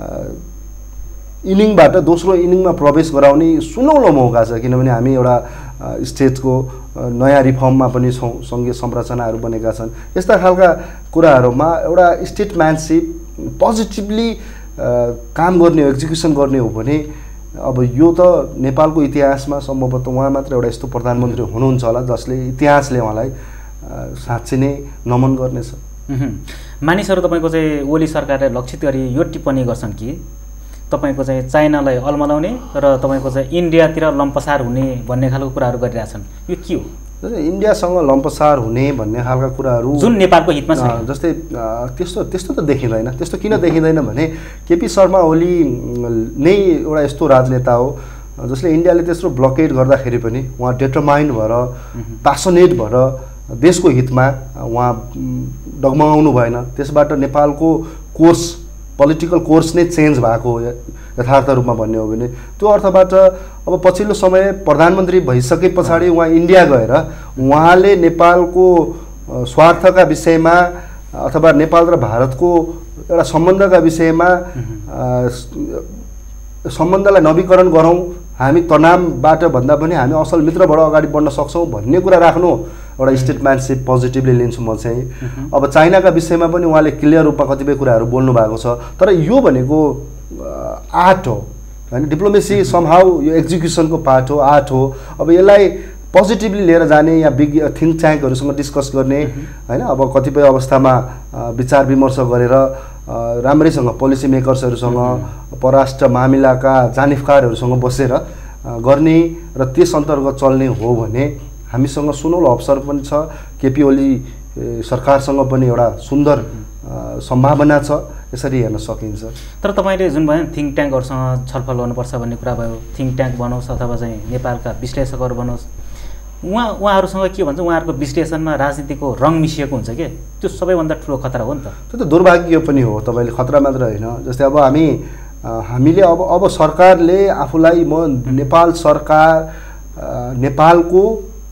इनिङबाट दोस्रो इनिङमा प्रवेश गराउने सुनौलो मौका छ। किनभने हामी एउटा स्टेटको नयाँ रिफर्ममा पनि छौँ, सङ्घीय संरचनाहरू बनेका छन्। यस्ता खालका कुराहरूमा एउटा स्टेटम्यानसिप पोजिटिभली काम गर्ने, एक्जिक्युसन गर्ने हो भने अब यो त नेपालको इतिहासमा सम्भवतः उहाँ मात्र एउटा यस्तो प्रधानमन्त्री हुनुहुन्छ होला जसले इतिहासले उहाँलाई साँच्चै नै नमन गर्नेछ। मानिसहरू तपाईँको चाहिँ ओली सरकारले लक्षित गरी यो टिप्पणी गर्छन् कि तपाईँको चाहिँ चाइनालाई अल्मलाउने र तपाईँको चाहिँ इन्डियातिर लम्पसार हुने भन्ने खालको कुराहरू गरिरहेछन्, यो के हो? इन्डियासँग लम्पसार हुने भन्ने खालका कुराहरू जुन नेपालको हितमा छ, जस्तै त्यस्तो त देखिँदैन। त्यस्तो किन देखिँदैन भने केपी शर्मा ओली नै एउटा यस्तो राजनेता हो जसले इन्डियाले त्यत्रो ब्लकेड गर्दाखेरि पनि उहाँ डिटरमाइन्ड भएर, प्यासनेट भएर देशको हितमा उहाँ डगमगाउनु भएन। त्यसबाट नेपालको कोर्स, पोलिटिकल कोर्स नै चेन्ज भएको हो यथार्थ रूपमा भन्ने हो भने। त्यो अर्थबाट अब पछिल्लो समय प्रधानमन्त्री भइसके पछाडि उहाँ इन्डिया गएर उहाँले नेपालको स्वार्थका विषयमा अथवा नेपाल र भारतको एउटा सम्बन्धका विषयमा सम्बन्धलाई नवीकरण गरौँ, हामी तनावबाट भन्दा पनि हामी असल मित्रबाट अगाडि बढ्न सक्छौँ भन्ने कुरा राख्नु एउटा स्टेटम्यानसिप पोजिटिभली लिन्छु म चाहिँ। अब चाइनाका विषयमा पनि उहाँले क्लियर रूपमा कतिपय कुराहरू बोल्नु भएको छ। तर यो भनेको आर्ट हो होइन, डिप्लोमेसी समहाउ यो एक्जिक्युसनको पार्ट हो, आर्ट हो। अब यसलाई पोजिटिभली लिएर जाने या बिग थिङ्क ट्याङ्कहरूसँग डिस्कस गर्ने होइन। अब कतिपय अवस्थामा विचार विमर्श गरेर राम्रैसँग पोलिसी मेकर्सहरूसँग, परराष्ट्र मामिलाका जानिफकारहरूसँग बसेर गर्ने र त्यस अन्तर्गत चल्ने हो भने हामीसँग सुनौलो अवसर पनि छ। केपी ओली सरकारसँग पनि एउटा सुन्दर सम्भावना छ, यसरी हेर्न सकिन्छ। तर तपाईँले जुन भयो थिङ्क ट्याङ्कहरूसँग छलफल गर्नुपर्छ भन्ने कुरा भयो, थिङ्क ट्याङ्क बनाओस् अथवा चाहिँ नेपालका विश्लेषकहरू बनाओस्, उहाँहरूसँग के भन्छ, उहाँहरूको विश्लेषणमा राजनीतिको रङ मिसिएको हुन्छ कि त्यो सबैभन्दा ठुलो खतरा हो नि त। त्यो त दुर्भाग्य पनि हो, तपाईँले खतरा मात्र होइन। जस्तै अब हामीले अब सरकारले आफूलाई म नेपाल सरकार नेपालको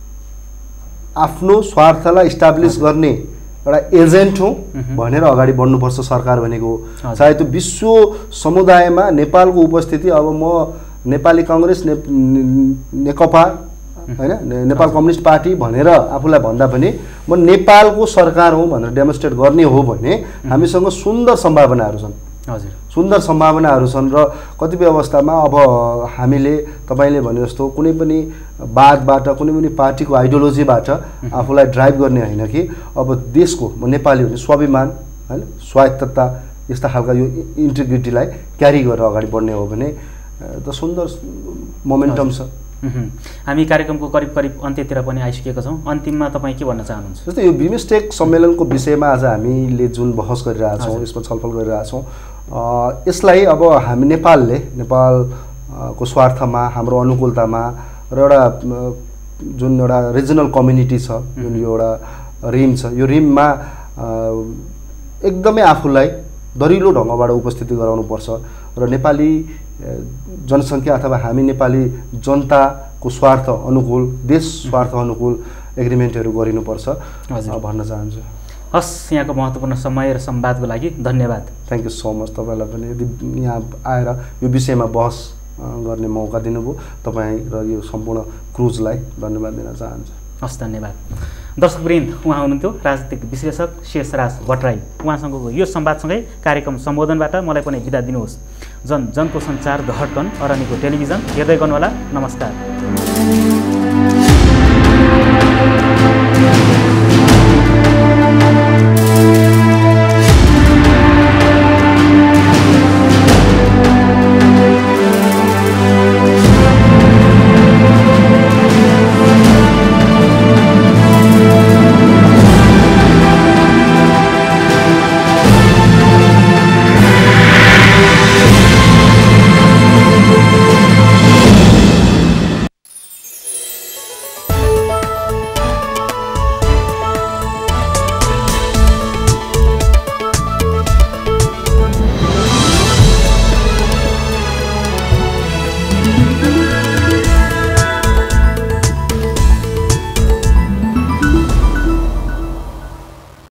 आफ्नो स्वार्थलाई इस्टाब्लिस गर्ने एउटा एजेन्ट हो भनेर अगाडि बढ्नुपर्छ सरकार भनेको। चाहे त्यो विश्व समुदायमा नेपालको उपस्थिति, अब म नेपाली काङ्ग्रेस नेकपा होइन, नेपाल कम्युनिस्ट पार्टी भनेर आफूलाई भन्दा पनि म नेपालको सरकार हो भनेर डेमोन्स्ट्रेट गर्ने हो भने हामीसँग सुन्दर सम्भावनाहरू छन्। हजुर, सुन्दर सम्भावनाहरू छन्। र कतिपय अवस्थामा अब हामीले तपाईँले भने जस्तो कुनै पनि वादबाट, कुनै पनि पार्टीको आइडियोलोजीबाट आफूलाई ड्राइभ गर्ने होइन कि अब देशको म नेपाली हो स्वाभिमान होइन, स्वायत्तता यस्ता खालका यो इन्टिग्रिटीलाई क्यारी गरेर अगाडि बढ्ने हो भने त सुन्दर मोमेन्टम छ। हामी कार्यक्रमको करिब करिब अन्त्यतिर पनि आइसकेका छौँ। अन्तिममा तपाईँ के भन्न चाहनुहुन्छ? जस्तै यो बिमस्टेक सम्मेलनको विषयमा आज हामीले जुन बहस गरिरहेछौँ, यसमा छलफल गरिरहेछौँ, यसलाई अब हामी नेपालको स्वार्थमा, हाम्रो अनुकूलतामा र एउटा जुन एउटा रिजनल कम्युनिटी छ, जुन यो एउटा रिम छ, यो रिममा एकदमै आफूलाई दरिलो ढङ्गबाट उपस्थिति गराउनुपर्छ र नेपाली जनसङ्ख्या अथवा हामी नेपाली जनताको स्वार्थ अनुकूल, देश स्वार्थ अनुकूल एग्रिमेन्टहरू गरिनुपर्छ भन्न चाहन्छु। हस्, यहाँको महत्त्वपूर्ण समय र संवादको लागि धन्यवाद। Thank you so much. तपाईँलाई पनि यदि यहाँ आएर यो विषयमा बहस गर्ने मौका दिनुभयो, तपाईँ र यो सम्पूर्ण क्रुजलाई धन्यवाद दिन चाहन्छु। हस्, धन्यवाद। दर्शकवृन्द, उहाँ हुनुहुन्थ्यो राजनीतिक विश्लेषक शेषराज भट्टराई। उहाँसँगको यो संवादसँगै कार्यक्रम सम्बोधनबाट मलाई पनि बिदा दिनुहोस्। जनको सञ्चार, द हटकन, अरनिको टेलिभिजन हेर्दै गर्नुहोला। नमस्कार।